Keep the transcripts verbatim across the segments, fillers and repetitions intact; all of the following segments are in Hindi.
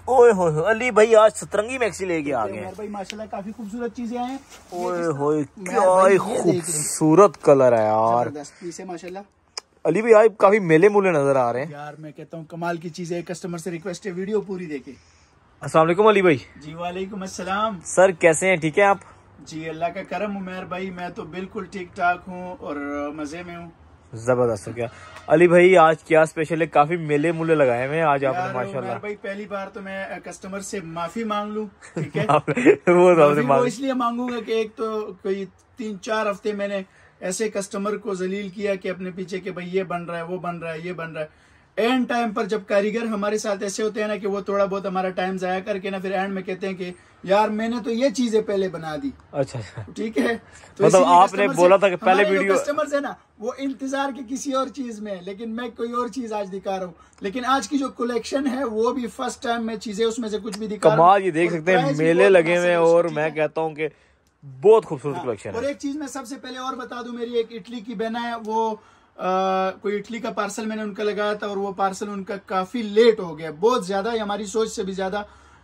ओए होए अली भाई आज सतरंगी मैक्सी लेके आ गए भाई माशाल्लाह काफी खूबसूरत चीजें हैं। ओए होए क्या खूबसूरत कलर है यार, पीस है माशाल्लाह। अली भाई आज काफी मेले मूले नजर आ रहे हैं यार। मैं कहता हूँ कमाल की चीजें। कस्टमर से रिक्वेस्ट है वीडियो पूरी देखे। अस्सलाम वालेकुम अली भाई। जी वालेकुम अस्सलाम सर, कैसे हैं? ठीक है आप? जी अल्लाह का करम उमर भाई, मैं तो बिल्कुल ठीक ठाक हूँ और मजे में हूँ। जबरदस्त हो गया। अली भाई आज क्या स्पेशल है? काफी मेले मूले लगाए हुए हैं आज आपने माशाल्लाह। भाई पहली बार तो मैं कस्टमर से माफी मांग लूं, ठीक है? वो माफी वो इसलिए मांगूंगा कि एक तो कोई तीन चार हफ्ते मैंने ऐसे कस्टमर को जलील किया कि अपने पीछे के भाई ये बन रहा है, वो बन रहा है, ये बन रहा है। एंड टाइम पर जब कारीगर हमारे साथ ऐसे होते हैं ना कि वो थोड़ा बहुत हमारा टाइम जाया करके ना फिर एंड में कहते हैं कि यार मैंने तो ये चीजें पहले बना दी। अच्छा, ठीक है। तो मतलब आपने बोला था कि पहले वीडियो कस्टमर्स है ना वो इंतजार के किसी और चीज में है, लेकिन मैं कोई और चीज आज दिखा रहा हूँ। लेकिन आज की जो कलेक्शन है वो भी फर्स्ट टाइम में चीजें उसमें से कुछ भी दिखा रहा हूं। कमाल, ये देख सकते हैं मेले लगे हुए हैं और मैं कहता हूँ कि बहुत खूबसूरत कलेक्शन है। और एक चीज मैं सबसे पहले और बता दूं, मेरी एक इटली की बहना है, वो आ, कोई इटली का पार्सल मैंने उनका लगाया था और वो पार्सल उनका काफी लेट हो गया, बहुत ज्यादा, हमारी सोच से भी ज्यादा।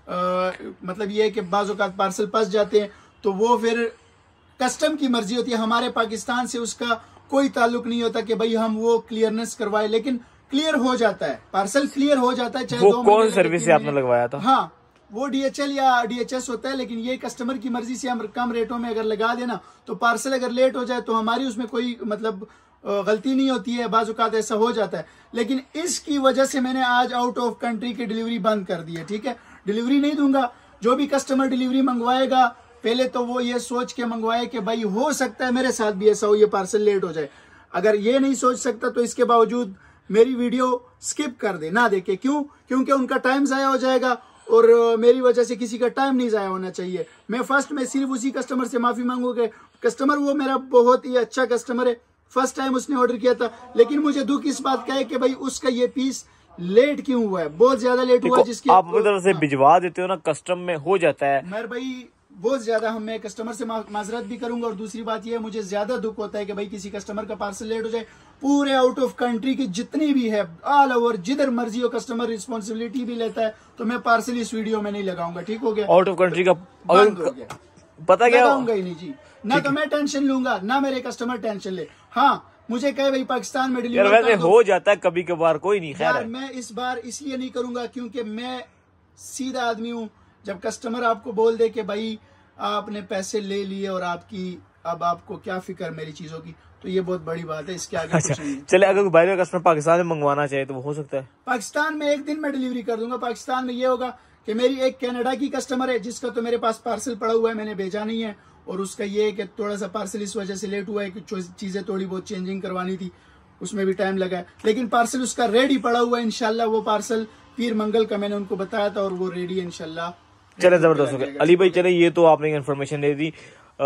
मतलब ये है कि बाज़ औक़ात पार्सल फंस जाते हैं तो वो फिर कस्टम की मर्जी होती है। हमारे पाकिस्तान से उसका कोई ताल्लुक नहीं होता कि भाई हम वो क्लियरनेस करवाए, लेकिन क्लियर हो जाता है, पार्सल क्लियर हो जाता है। चाहे वो कौन सर्विस से आपने लगवाया था? हाँ, वो डीएचएल या डीएचएस होता है, लेकिन ये कस्टमर की मर्जी से हम कम रेटों में अगर लगा देना तो पार्सल अगर लेट हो जाए तो हमारी उसमें कोई मतलब गलती नहीं होती है। बाज़ औक़ात ऐसा हो जाता है, लेकिन इसकी वजह से मैंने आज आउट ऑफ कंट्री की डिलीवरी बंद कर दी है। ठीक है, डिलीवरी नहीं दूंगा। जो भी कस्टमर डिलीवरी मंगवाएगा पहले तो वो ये सोच के मंगवाए कि भाई हो सकता है मेरे साथ भी ऐसा हो, ये पार्सल लेट हो जाए। अगर ये नहीं सोच सकता तो इसके बावजूद मेरी वीडियो स्किप कर दे, ना देखे। क्यों? क्योंकि उनका टाइम जाया हो जाएगा और मेरी वजह से किसी का टाइम नहीं जाया होना चाहिए। मैं फर्स्ट में सिर्फ उसी कस्टमर से माफी मांगूंगा। कस्टमर वो मेरा बहुत ही अच्छा कस्टमर है, फर्स्ट टाइम उसने ऑर्डर किया था, लेकिन मुझे दुख इस बात का है कि भाई उसका ये पीस लेट क्यों हुआ है, बहुत ज्यादा लेट हुआ है। जिसकी आप अपनी तरफ से भिजवा देते हो ना, कस्टम में हो जाता है। मेरे भाई बहुत ज्यादा हम मैं कस्टमर से माजरत भी करूंगा। और दूसरी बात यह है, मुझे ज्यादा दुख होता है कि भाई किसी कस्टमर का पार्सल लेट हो जाए। पूरे आउट ऑफ कंट्री की जितनी भी है, ऑल ओवर, जिधर मर्जी हो, कस्टमर रिस्पॉन्सिबिलिटी भी लेता है, तो मैं पार्सल इस वीडियो में नहीं लगाऊंगा। ठीक हो गया? आउट ऑफ कंट्री का बंद हो गया, पता क्या लगाऊंगा ही नहीं जी। ना तो मैं टेंशन लूंगा, ना मेरे कस्टमर टेंशन ले। हाँ, मुझे कहे भाई पाकिस्तान में डिलीवर वैसे हो जाता है कभी कभार, कोई नहीं। खैर मैं इस बार इसलिए नहीं करूंगा क्योंकि मैं सीधा आदमी हूँ। जब कस्टमर आपको बोल दे कि भाई आपने पैसे ले लिए और आपकी अब आपको क्या फिक्र मेरी चीजों की, तो ये बहुत बड़ी बात है। इसके आगे अच्छा, कुछ नहीं। चले अगर बाहर का कस्टमर पाकिस्तान में मंगवाना चाहे तो वो हो सकता है? पाकिस्तान में एक दिन में डिलीवरी कर दूंगा। पाकिस्तान में ये होगा कि मेरी एक कनाडा की कस्टमर है जिसका तो मेरे पास पार्सल पड़ा हुआ है, मैंने भेजा नहीं है। और उसका ये है कि थोड़ा सा पार्सल इस वजह से लेट हुआ है कि चीजें थोड़ी बहुत चेंजिंग करवानी थी, उसमें भी टाइम लगा है। लेकिन पार्सल उसका रेडी पड़ा हुआ है इंशाल्लाह। वो पार्सल पीर मंगल का मैंने उनको बताया था और वो रेडी है इंशाल्लाह। चले, जबरदस्त हो गया। अली भाई चले, ये तो आपने इन्फॉर्मेशन दे दी।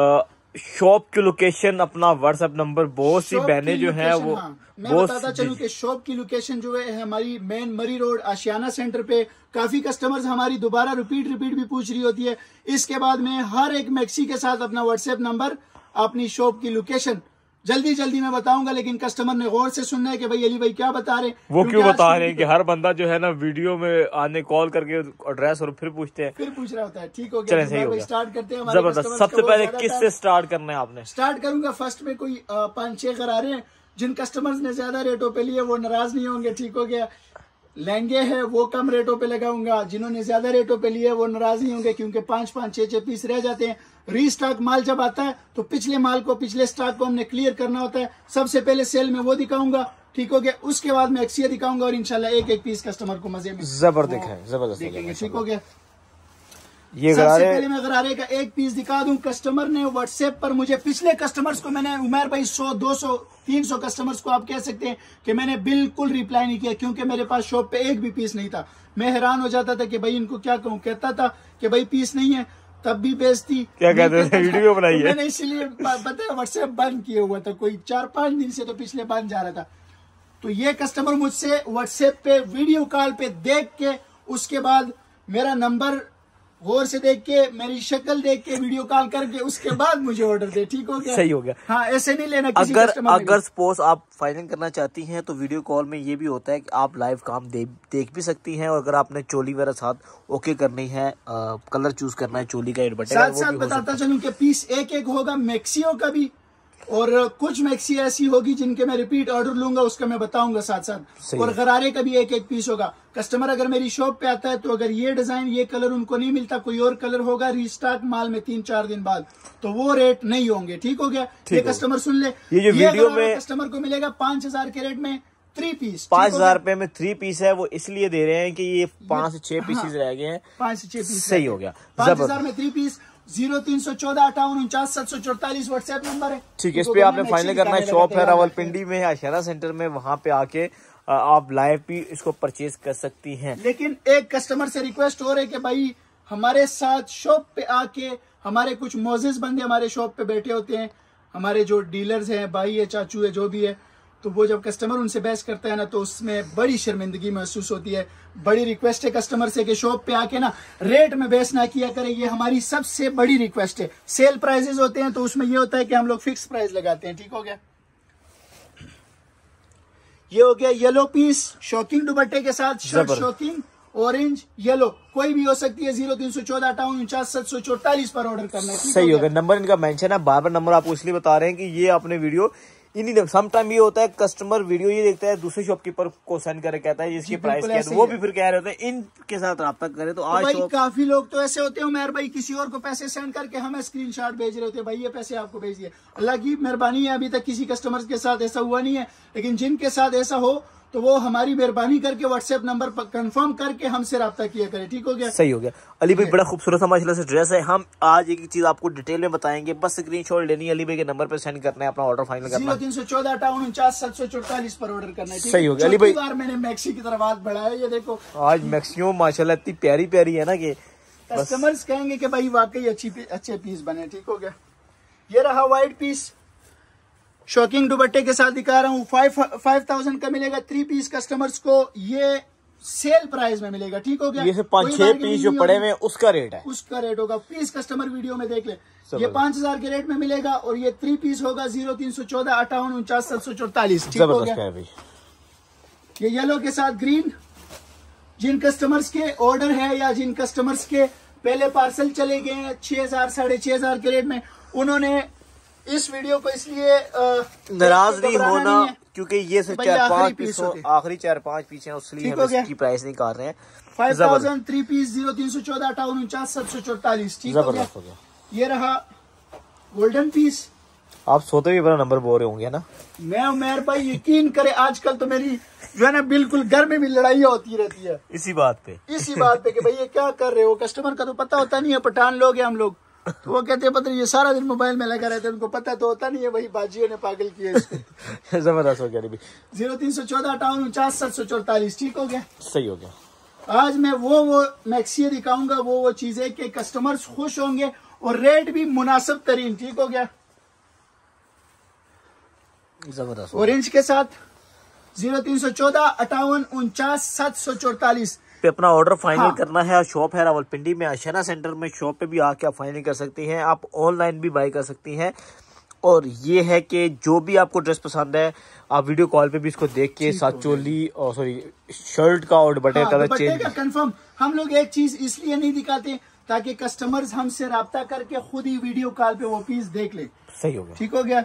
शॉप की लोकेशन, अपना व्हाट्सएप नंबर, बहुत सी बहनें जो है वो हाँ, मैं बताता चलूं कि शॉप की लोकेशन जो है हमारी मेन मरी रोड आशियाना सेंटर पे। काफी कस्टमर्स हमारी दोबारा रिपीट रिपीट भी पूछ रही होती है। इसके बाद में हर एक मैक्सी के साथ अपना व्हाट्सएप नंबर, अपनी शॉप की लोकेशन जल्दी जल्दी मैं बताऊंगा, लेकिन कस्टमर ने गौर से सुनना है कि भाई अली भाई क्या बता रहे हैं। वो क्यों बता रहे हैं कि हर बंदा जो है ना वीडियो में आने कॉल करके एड्रेस और फिर पूछते हैं, फिर पूछ रहा होता है। ठीक हो गया, सही हो गया। स्टार्ट करते हैं। जबरदस्त। सबसे पहले किससे स्टार्ट करना है आपने? स्टार्ट करूंगा फर्स्ट में कोई पांच छह गरारे हैं जिन कस्टमर्स ने ज्यादा रेटों पे लिए वो नाराज नहीं होंगे। ठीक हो गया। लहंगे हैं वो कम रेटों पे लगाऊंगा, जिन्होंने ज्यादा रेटों पे लिए वो नाराज नहीं होंगे क्योंकि पांच पांच छह छह पीस रह जाते हैं। रीस्टॉक माल जब आता है तो पिछले माल को, पिछले स्टॉक को हमने क्लियर करना होता है। सबसे पहले सेल में वो दिखाऊंगा। ठीक हो गया। उसके बाद मैं एक्सिया दिखाऊंगा और इंशाल्लाह एक एक पीस कस्टमर को मजे में जबरदस्त है, जबरदस्त देखेंगे। ठीक हो गया। ये सबसे पहले मैं गरारे का एक पीस दिखा दूं। कस्टमर ने व्हाट्सएप पर मुझे, पिछले कस्टमर्स को मैंने, उमर भाई सौ दो सौ तीन सौ कस्टमर्स को आप कह सकते हैं कि मैंने बिल्कुल रिप्लाई नहीं किया क्योंकि मेरे पास शॉप पे एक भी पीस नहीं था। मैं हैरान हो जाता था कि भाई इनको क्या कहूँ। कहता था कि भाई पीस नहीं है, तब भी बेचती। क्या कहते थे? वीडियो बनाई है। मैंने इसलिए पता है व्हाट्सएप बंद किया हुआ था, कोई चार पांच दिन से तो पिछले बंद जा रहा था। तो ये कस्टमर मुझसे व्हाट्सएप पे वीडियो कॉल पे देख के उसके बाद मेरा नंबर गौर से देख के, मेरी शक्ल देख के, वीडियो कॉल करके उसके बाद मुझे ऑर्डर दे। ठीक हो गया? सही हो गया। हाँ, ऐसे नहीं लेना किसी अगर कस्टमर अगर सपोज आप फाइनल करना चाहती हैं तो वीडियो कॉल में ये भी होता है कि आप लाइव काम दे, देख भी सकती हैं, और अगर आपने चोली वगैरह साथ ओके करनी है, आ, कलर चूज करना है चोली का, दुपट्टे का, साथ साथ बताता चलूं कि पीस एक एक होगा, मैक्सियों का भी, और कुछ मैक्सी ऐसी होगी जिनके मैं रिपीट ऑर्डर लूंगा, उसका मैं बताऊंगा साथ साथ, और गरारे का भी एक एक पीस होगा। कस्टमर अगर मेरी शॉप पे आता है तो अगर ये डिजाइन, ये कलर उनको नहीं मिलता, कोई और कलर होगा रीस्टॉक माल में तीन चार दिन बाद, तो वो रेट नहीं होंगे। ठीक हो गया? ये कस्टमर सुन ले, ये जो ये वीडियो में कस्टमर को मिलेगा पांच हजार के रेट में थ्री पीस। पांच हजार रुपए में थ्री पीस है, वो इसलिए दे रहे हैं कि ये पांच से छह पीसेस रह गए हैं। पांच से छह पीस सही हो गया। पांच हजार में थ्री पीस। जीरो तीन सौ चौदह अठावन उनचास सात सौ चौतालीस व्हाट्सएप नंबर है। ठीक है, इस पे आपने फाइनल करना है। शॉप है रावलपिंडी में, आशियाना सेंटर में, वहां पे आके आप लाइव भी इसको परचेज कर सकती हैं। लेकिन एक कस्टमर से रिक्वेस्ट हो रही है कि भाई हमारे साथ शॉप पे आके, हमारे कुछ मोजिज बंदे हमारे शॉप पे बैठे होते हैं, हमारे जो डीलर्स हैं, भाई है, चाचू है, जो भी है, तो वो जब कस्टमर उनसे बहस करता है ना तो उसमें बड़ी शर्मिंदगी महसूस होती है। बड़ी रिक्वेस्ट है कस्टमर से कि शॉप पे आके ना रेट में बहस ना किया करें, ये हमारी सबसे बड़ी रिक्वेस्ट है। सेल प्राइजेस होते हैं तो उसमें ये होता है कि हम लोग फिक्स प्राइस लगाते हैं। ठीक हो गया? ये हो गया येलो पीस, शॉकिंग दुपट्टे के साथ, शर्ट शॉकिंग, ऑरेंज येलो, कोई भी हो सकती है। जीरो तीन सौ चौदह अठावन उनचास सात सौ चौतालीस पर ऑर्डर करना है। सही हो गया। नंबर इनका मेंशन है, बार बार नंबर आपको इसलिए बता रहे हैं कि ये आपने वीडियो इन्हीं, सम टाइम ये होता है कस्टमर वीडियो ये देखता है, दूसरे शॉपकीपर को सेंड करे, कहता है जिसकी प्राइस क्या है, तो वो भी फिर कह रहे होते हैं इनके साथ राब्ता करे। तो आज भाई काफी लोग तो ऐसे होते हैं उमर भाई, किसी और को पैसे सेंड करके हमें स्क्रीनशॉट भेज रहे होते हैं, भाई ये पैसे आपको भेज दिए। अल्लाह की मेहरबानी है, अभी तक किसी कस्टमर के साथ ऐसा हुआ नहीं है, लेकिन जिनके साथ ऐसा हो तो वो हमारी मेहरबानी करके व्हाट्सएप नंबर पर कंफर्म करके हमसे राब्ता किया करे। ठीक हो गया? सही हो गया। अली भाई बड़ा खूबसूरत सा माशाल्लाह से ड्रेस है। हम आज एक चीज आपको डिटेल में बताएंगे, बस स्क्रीनशॉट लेनी है, अली भाई के नंबर पर सेंड करना है, अपना ऑर्डर फाइनल करना है। जीरो तीन सौ चौदह अठावन उनचास सात सौ चौतालीस पर ऑर्डर करना है। सही हो गया। अली भाई बार मैंने मैक्सी की तरफ हाथ बढ़ाया, ये देखो आज मैक्सियो माशाल्लाह इतनी प्यारी प्यारी है ना कि कस्टमर्स कहेंगे कि भाई वाकई अच्छी अच्छे पीस बने। ठीक हो गया? ये रहा व्हाइट पीस, शॉकिंग दुपट्टे के साथ दिखा रहा हूँ। फाइव फाइव थाउजेंड का मिलेगा थ्री पीस कस्टमर्स को, ये सेल प्राइस में मिलेगा। ठीक हो गया? ये पांच छह पीस जो पड़े हुए उसका रेट है, उसका रेट होगा। पीस कस्टमर वीडियो में देख ले, ये पांच हजार के रेट में मिलेगा, और ये थ्री पीस होगा जीरो तीन सौ चौदह अठावन उनचास सात सौ चौतालीस। ठीक हो गया? ये येलो के साथ ग्रीन, जिन कस्टमर्स के ऑर्डर है या जिन कस्टमर्स के पहले पार्सल चले गए हैं छह हजार साढ़े छह हजार के रेट में, उन्होंने इस वीडियो को इसलिए नाराज नहीं होना, क्योंकि ये सिर्फ चार पांच पीस आखिरी चार पांच पीस हैं, इसलिए हम इसकी प्राइस नहीं कर रहे हैं। Five thousand three piece zero तीन सौ चौदह अठावन उनचास सात सौ चौतालीस। ठीक हो गया? ये रहा गोल्डन पीस। आप सोते भी बड़ा नंबर बोल रहे होंगे ना? मैं उमर भाई यकीन करे, आजकल तो मेरी जो है ना बिल्कुल घर में भी लड़ाई होती रहती है इसी बात पे इसी बात पे कि भाई ये क्या कर रहे हो। कस्टमर का तो पता होता नहीं है, पठान लोग हैं हम लोग, तो वो कहते हैं पता नहीं ये सारा दिन मोबाइल में लगा रहते हैं, उनको पता तो होता नहीं है भाई बाजियों ने पागल किया इसको। जबरदस्त हो गया। जीरो तीन सौ चौदह अठावन उनचास सात सौ चौतालीस। ठीक हो गया? सही हो गया। आज मैं वो वो मैक्सी दिखाऊंगा, वो वो चीजें कि कस्टमर्स खुश होंगे और रेट भी मुनासिब तरीन। ठीक हो गया? जबरदस्त। ऑरेंज के साथ जीरो तीन सौ चौदह अठावन उनचास सात सौ चौतालीस पे अपना ऑर्डर फाइनल हाँ। करना है। शॉप है रावलपिंडी में, आशियाना सेंटर में। शॉप पे भी आके आप फाइनल कर सकती हैं, आप ऑनलाइन भी बाय कर सकती हैं। और ये है कि जो भी आपको ड्रेस पसंद है, आप वीडियो कॉल पे भी इसको देख के साथ चोली और सॉरी शर्ट का और दुपट्टे का चेंज कंफर्म। हम लोग एक चीज इसलिए नहीं दिखाते ताकि कस्टमर्स हमसे राब्ता करके खुद ही वीडियो कॉल पे वो पीस देख ले। सही हो गया। ठीक हो गया?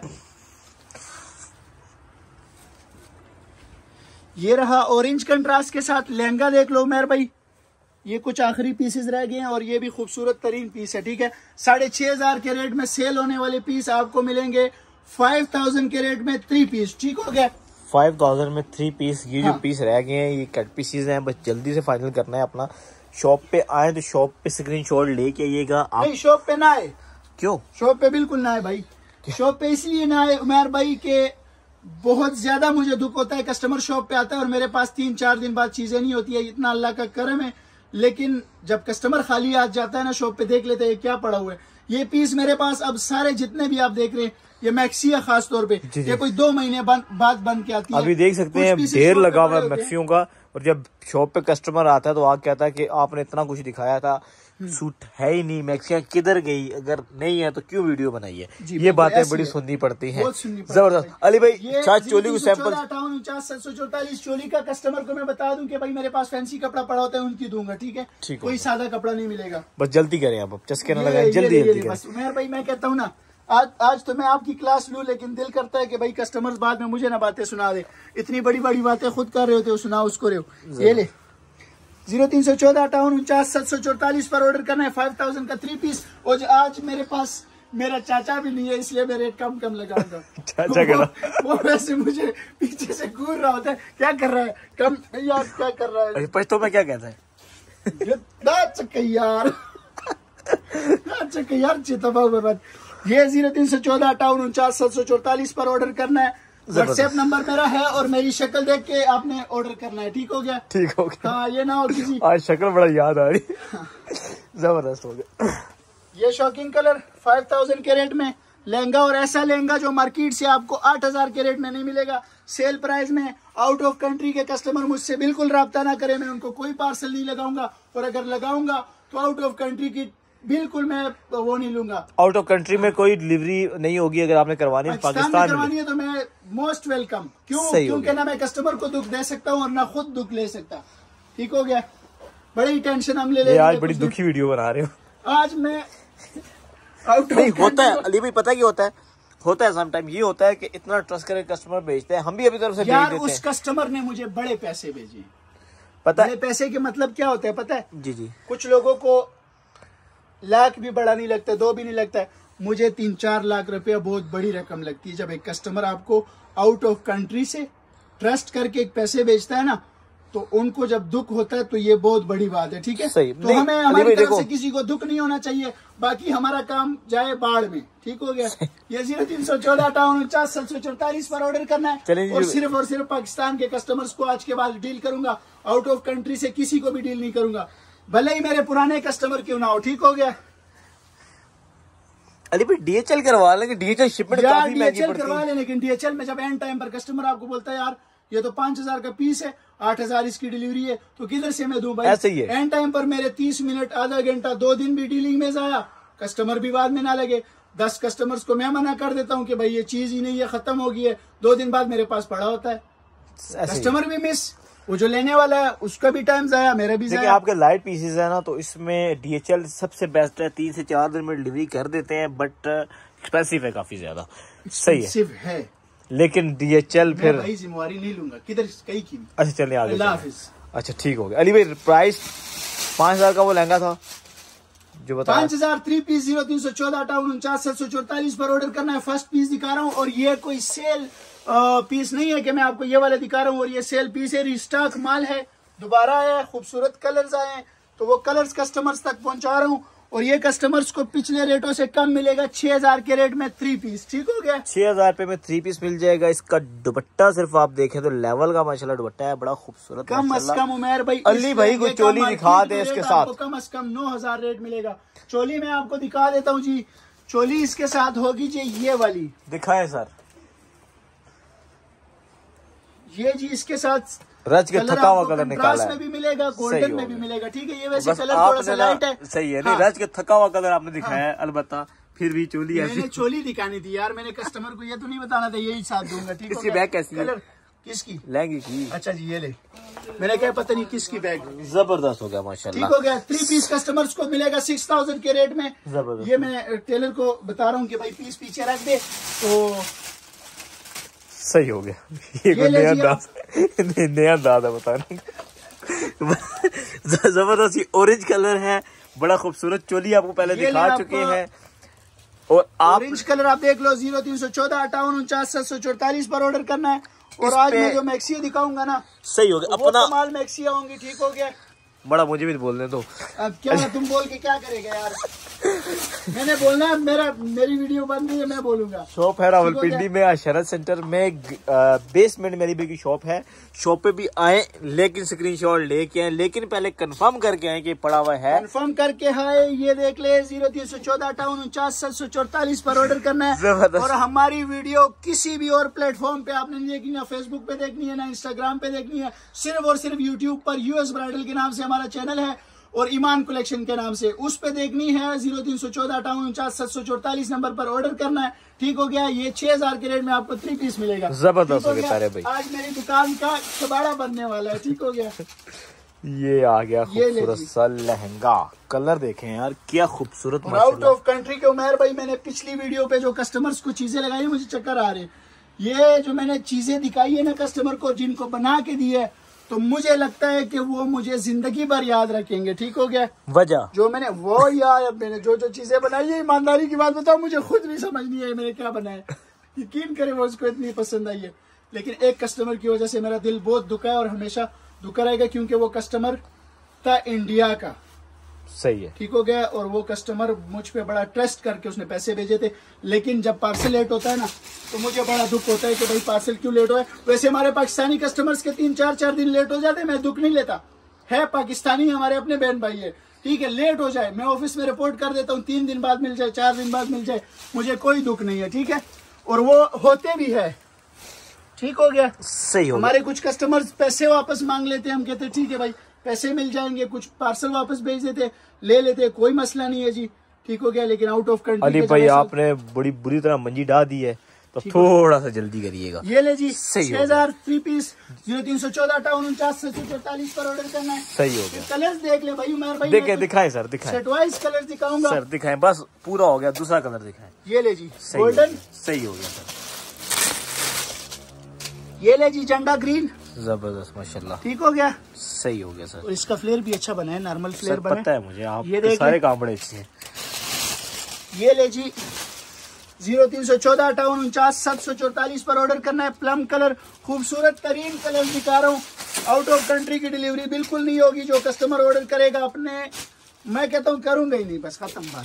ये रहा ऑरेंज कंट्रास्ट के साथ लहंगा, देख लो मेरे भाई, ये कुछ आखिरी पीसेस रह गए हैं और ये भी खूबसूरत तरीन पीस है। ठीक है? साढ़े छह हजार के रेट में सेल होने वाले पीस आपको मिलेंगे फाइव थाउजेंड के रेट में थ्री पीस। ठीक हो गया? फाइव थाउजेंड में थ्री पीस। ये हाँ। जो पीस रह गए हैं ये कट पीसेस हैं, बस जल्दी से फाइनल करना है अपना। शॉप पे आए तो शॉप पे स्क्रीनशॉट लेके आइएगा। नहीं शॉप पे ना आए। क्यों? शॉप पे बिल्कुल ना आए भाई। शॉप पे इसलिए ना आए उमर भाई के बहुत ज्यादा मुझे दुख होता है, कस्टमर शॉप पे आता है और मेरे पास तीन चार दिन बाद चीजें नहीं होती है, इतना अल्लाह का करम है। लेकिन जब कस्टमर खाली आ जाता है ना, शॉप पे देख लेते हैं क्या पड़ा हुआ है। ये पीस मेरे पास अब सारे जितने भी आप देख रहे हैं, ये मैक्सी है खास तौर पे, ये कोई दो महीने बाद बंद के आती है। अभी देख सकते हैं ढेर लगा हुआ है मैक्सियों का, और जब शॉप पे कस्टमर आता है तो आके कहता है कि आपने इतना कुछ दिखाया था, सूट है ही नहीं, मैक्सियां किधर गई, अगर नहीं है तो क्यों वीडियो बनाई है। ये बातें बड़ी सुननी पड़ती हैं, जबरदस्त। अली भाई शायद चोली को सैंपल उनचास सात सौ चौतालीस चोली का कस्टमर को मैं बता दूं कि भाई मेरे पास फैंसी कपड़ा पड़ा होता है, उनकी दूंगा, ठीक है, ठीक, कोई सादा कपड़ा नहीं मिलेगा। बस जल्दी करें आप, चस्के ना लगाए, जल्दी जल्दी बस। उमेर भाई मैं कहता हूँ ना, आज आज तो मैं आपकी क्लास लूं, लेकिन दिल करता है कि भाई कस्टमर्स बाद में मुझे ना बातें सुना दे, इतनी बड़ी बड़ी बातें खुद कर रहे होते हो, सुना उसको रहे हो। ये ले जीरो तीन सौ चौदह अठावन उनचास सात सौ चौतालीस पर ऑर्डर करना है, फाइव थाउजेंड का थ्री पीस। और आज मेरे पास मेरा चाचा भी नहीं है, इसलिए मैं रेट कम कम लगाऊंगा। चाचा वो, वो वैसे मुझे पीछे से घूर रहा होता है, क्या कर रहा है कम यार, क्या कर रहा है पछतो में, क्या कहता है यार यार चिता। ये जीरो तीन सौ चौदह अठावन उनचास सात सौ चौतालीस पर ऑर्डर करना है। व्हाट्सएप नंबर मेरा है और मेरी शक्ल देख के आपने ऑर्डर करना है, ठीक हो गया? ठीक हो गया। हाँ, ये ना हो किसी आज शक्ल बड़ा याद आ रही। जबरदस्त हो गया। ये शॉकिंग कलर फाइव थाउजेंड के रेट में लहंगा, और ऐसा लहंगा जो मार्केट से आपको आठ हजार के रेट में नहीं मिलेगा, सेल प्राइस में। आउट ऑफ कंट्री के कस्टमर मुझसे बिल्कुल राब्ता ना करें, मैं उनको कोई पार्सल नहीं लगाऊंगा, और अगर लगाऊंगा तो आउट ऑफ कंट्री की बिल्कुल मैं वो नहीं लूंगा। आउट ऑफ कंट्री में कोई डिलीवरी नहीं होगी, अगर आपने करवानी है पाकिस्तान में करवानी है तो मैं मोस्ट वेलकम। क्यों? क्योंकि ना मैं कस्टमर को दुख दे सकता हूँ और ना खुद दुख ले सकता। ठीक हो गया? बड़ी टेंशन हम ले ले। आज बड़ी दुखी वीडियो बना रहे हो। आज मैं आउट नहीं होता है अली भाई, पता क्या होता है, होता है समटाइम ये होता है कि इतना ट्रस्ट करके कस्टमर भेजते हैं, हम भी अपनी तरफ से भेज देते हैं। उस कस्टमर ने मुझे बड़े पैसे भेजे, पता है पैसे के मतलब क्या होता है पता है? जी जी। कुछ लोगों को लाख भी बड़ा नहीं लगता, दो भी नहीं लगता है, मुझे तीन चार लाख रुपया बहुत बड़ी रकम लगती है। जब एक कस्टमर आपको आउट ऑफ कंट्री से ट्रस्ट करके एक पैसे बेचता है ना, तो उनको जब दुख होता है तो ये बहुत बड़ी बात है। ठीक है, सही। तो हमें हमारी तरफ से किसी को दुख नहीं होना चाहिए, बाकी हमारा काम जाए बाढ़ में। ठीक हो गया? ये जीरो तीन सौ चौदह अठावन उनचास सात सौ चौतालीस पर ऑर्डर करना है, और सिर्फ और सिर्फ पाकिस्तान के कस्टमर्स को आज के बाद डील करूंगा, आउट ऑफ कंट्री से किसी को भी डील नहीं करूंगा, भले ही मेरे पुराने कस्टमर क्यों ना हो। ठीक हो गया? अली भाई डीएचएल करवा लेंगे, डीएचएल शिपमेंट काफी महंगी पड़ती है। करवा ले, लेकिन डीएचएल में जब एंड टाइम पर कस्टमर आपको बोलता है यार ये तो पांच हजार का पीस है, आठ हजार इसकी डिलीवरी है, तो किधर से मैं दूं भाई? ऐसे ही है। एंड टाइम पर मेरे तीस मिनट, आधा घंटा, दो दिन भी डीलिंग में जाया, कस्टमर भी बाद में ना लगे। दस कस्टमर्स को मैं मना कर देता हूँ कि भाई ये चीज ही नहीं है, खत्म हो गई है, दो दिन बाद मेरे पास पड़ा होता है, कस्टमर भी मिस, वो जो लेने वाला है उसका भी टाइम जाया, मेरा भी जाया। आपके लाइट पीसेस है ना, तो इसमें डीएचएल सबसे बेस्ट है, तीन से चार दिन में डिलीवरी कर देते हैं, बट एक्सपेंसिव है काफी ज्यादा। सही है, है लेकिन डीएचएल फिर भाई जिम्मेवारी नहीं लूंगा, किधर कहीं की। अच्छा चलिए आगे। अच्छा ठीक हो गया। अली भाई प्राइस पांच हजार का वो लहंगा था जो बता, पांच हजार थ्री पीस जीरो तीन सौ चौदह अठावन उनचास सात सौ चौतालीस पर ऑर्डर करना है। फर्स्ट पीस दिखा रहा हूँ, और ये कोई सेल पीस नहीं है कि मैं आपको ये वाले दिखा रहा हूँ, और ये सेल पीस है, रिस्टॉक माल है, दोबारा आया, खूबसूरत कलर्स आए हैं, तो वो कलर्स कस्टमर्स तक पहुंचा रहा हूँ। और ये कस्टमर्स को पिछले रेटों से कम मिलेगा, छह हजार के रेट में थ्री पीस। ठीक हो गया? छह हजार रुपए में थ्री पीस मिल जाएगा। इसका दुपट्टा सिर्फ आप देखें तो लेवल का माशाल्लाह दुपट्टा है, बड़ा खूबसूरत। कम अज कम उमेर भाई, अली भाई को चोली दिखा दे इसके साथ, कम अज कम नौ हजार रेट मिलेगा। चोली मैं आपको दिखा देता हूँ जी, चोली इसके साथ होगी जी ये वाली, दिखाए सर, ये जी इसके साथ रज के थका हुआ कलर निकाला है, में भी मिलेगा, गोल्डन में भी मिलेगा। ठीक है, ये वैसे कलर थोड़ा सा लाइट है, सही है। नहीं रज के थका हुआ कलर आपने दिखाया है, अलबत्ता फिर भी चोली ऐसी। मैंने चोली दिखानी थी यार, मैंने कस्टमर को ये तो नहीं बताना था यही साथ दूंगा। ठीक है, इसकी बैग कैसी है? किसकी? लहंगे की। अच्छा जी, ये ले, मैंने क्या पता नहीं किसकी बैग। जबरदस्त हो गया माशाल्लाह। ठीक हो गया। थ्री पीस कस्टमर्स को मिलेगा सिक्स थाउजेंड के रेट में। ये मैं टेलर को बता रहा हूँ कि भाई पीस पीछे रख दे, तो सही हो गया। ये, ये नया अंदाज, नया अंदाज है बताने। जबरदस्त ये ऑरेंज कलर है, बड़ा खूबसूरत। चोली आपको पहले दिखा चुके हैं, और आप ऑरेंज कलर आप देख लो। जीरो तीन सौ चौदह अठावन उनचास सात सौ चौतालीस पर ऑर्डर करना है। और आज मैं जो मैक्सी दिखाऊंगा ना, सही हो गया, अपना माल मैक्सी होंगी। ठीक हो गया? बड़ा मुझे भी बोलने दो। अब क्या तुम बोल के क्या करेगा यार? मैंने बोलना है, मेरा मेरी वीडियो बंद है, मैं बोलूंगा। शॉप है रावलपिंडी में अशरत सेंटर में, बेसमेंट में अली भाई की शॉप है। शॉप पे भी आए, लेकिन स्क्रीनशॉट लेके आए, लेकिन पहले कंफर्म करके आए कि पड़ा हुआ है। कंफर्म करके है, ये देख ले, जीरो तीन सौ चौदह अठावन उनचास सात सौ चौतालीस पर ऑर्डर करना है। और हमारी वीडियो किसी भी और प्लेटफॉर्म पे आपने नहीं देखनी, ना फेसबुक पे देखनी है, ना इंस्टाग्राम पे देखनी है, सिर्फ और सिर्फ यूट्यूब पर यूएस ब्राइडल के नाम से हमारा चैनल है और ईमान कलेक्शन के नाम से उस पे देखनी है। जीरो तीन सौ चौदह अठावन उनचास सात सौ चौतालीस नंबर पर ऑर्डर करना है। ठीक हो गया। ये छह हजार के रेट में आपको थ्री पीस मिलेगा। जबरदस्त हो गया भाई। आज मेरी दुकान का कबाड़ा बनने वाला है। ठीक हो गया। ये आ गया खूबसूरत सा लहंगा, कलर देखें यार क्या खूबसूरत। आउट ऑफ कंट्री के उमेर भाई, मैंने पिछली वीडियो पे जो कस्टमर्स को चीजें लगाई मुझे चक्कर आ रहे। ये जो मैंने चीजें दिखाई है ना कस्टमर को, जिनको बना के दी है, तो मुझे लगता है कि वो मुझे जिंदगी भर याद रखेंगे। ठीक हो गया। वजह जो मैंने वो यार मैंने जो जो चीजें बनाई है, ईमानदारी की बात बताओ, मुझे खुद भी समझ नहीं आई मैंने क्या बनाया। यकीन करें वो उसको इतनी पसंद आई है, लेकिन एक कस्टमर की वजह से मेरा दिल बहुत दुखा है और हमेशा दुखा रहेगा, क्योंकि वो कस्टमर था इंडिया का। सही है। ठीक हो गया। और वो कस्टमर मुझ पे बड़ा ट्रस्ट करके उसने पैसे भेजे थे, लेकिन जब पार्सल लेट होता है ना, तो मुझे बड़ा दुख होता है कि भाई पार्सल क्यों लेट हुआ है। वैसे हमारे पाकिस्तानी कस्टमर्स के तीन चार चार दिन लेट हो जाते हैं, मैं दुख नहीं लेता। है पाकिस्तानी हमारे अपने बहन भाई है, ठीक है, लेट हो जाए मैं ऑफिस में रिपोर्ट कर देता हूँ, तीन दिन बाद मिल जाए, चार दिन बाद मिल जाए, मुझे कोई दुख नहीं है। ठीक है। और वो होते भी है। ठीक हो गया। सही हो। हमारे कुछ कस्टमर्स पैसे वापस मांग लेते हैं, हम कहते हैं ठीक है भाई पैसे मिल जाएंगे, कुछ पार्सल वापस भेज देते, ले लेते, कोई मसला नहीं है जी। ठीक हो गया। लेकिन आउट ऑफ कंट्री अली भाई आपने बड़ी बुरी तरह मंजी डाल दी है, तो थोड़ा सा जल्दी करिएगा। ये ले जी, छह हजार थ्री पीस, जीरो तीन सौ चौदह अठावन उनचास सात सौ चौतालीस पर ऑर्डर करना है। सही हो गया। कलर्स देख ले भाई उमर भाई, देखे दिखाएं सर, दिखाएं सेट वाइज कलर दिखाऊंगा सर, दिखाएं बस, पूरा हो गया। दूसरा कलर दिखाएं। ये ले जी गोल्डन, सही हो गया सर। ये ले जी झंडा ग्रीन, जबरदस्त माशाल्लाह। ठीक हो गया। सही हो गया सर। और इसका फ्लेयर भी अच्छा बना है, नॉर्मल फ्लेयर बना है। पता है मुझे, आप ये देख सारे काम बड़े अच्छे हैं। ये ले जी, जीरो तीन सौ चौदह अठावन उनचास सात सौ चौतालीस पर ऑर्डर करना है। प्लम कलर, खूबसूरत तरीन कलर दिखा रहा हूँ। आउट ऑफ कंट्री की डिलीवरी बिल्कुल नहीं होगी। जो कस्टमर ऑर्डर करेगा अपने, मैं कहता हूँ करूंगा ही नहीं, बस खत्म बात।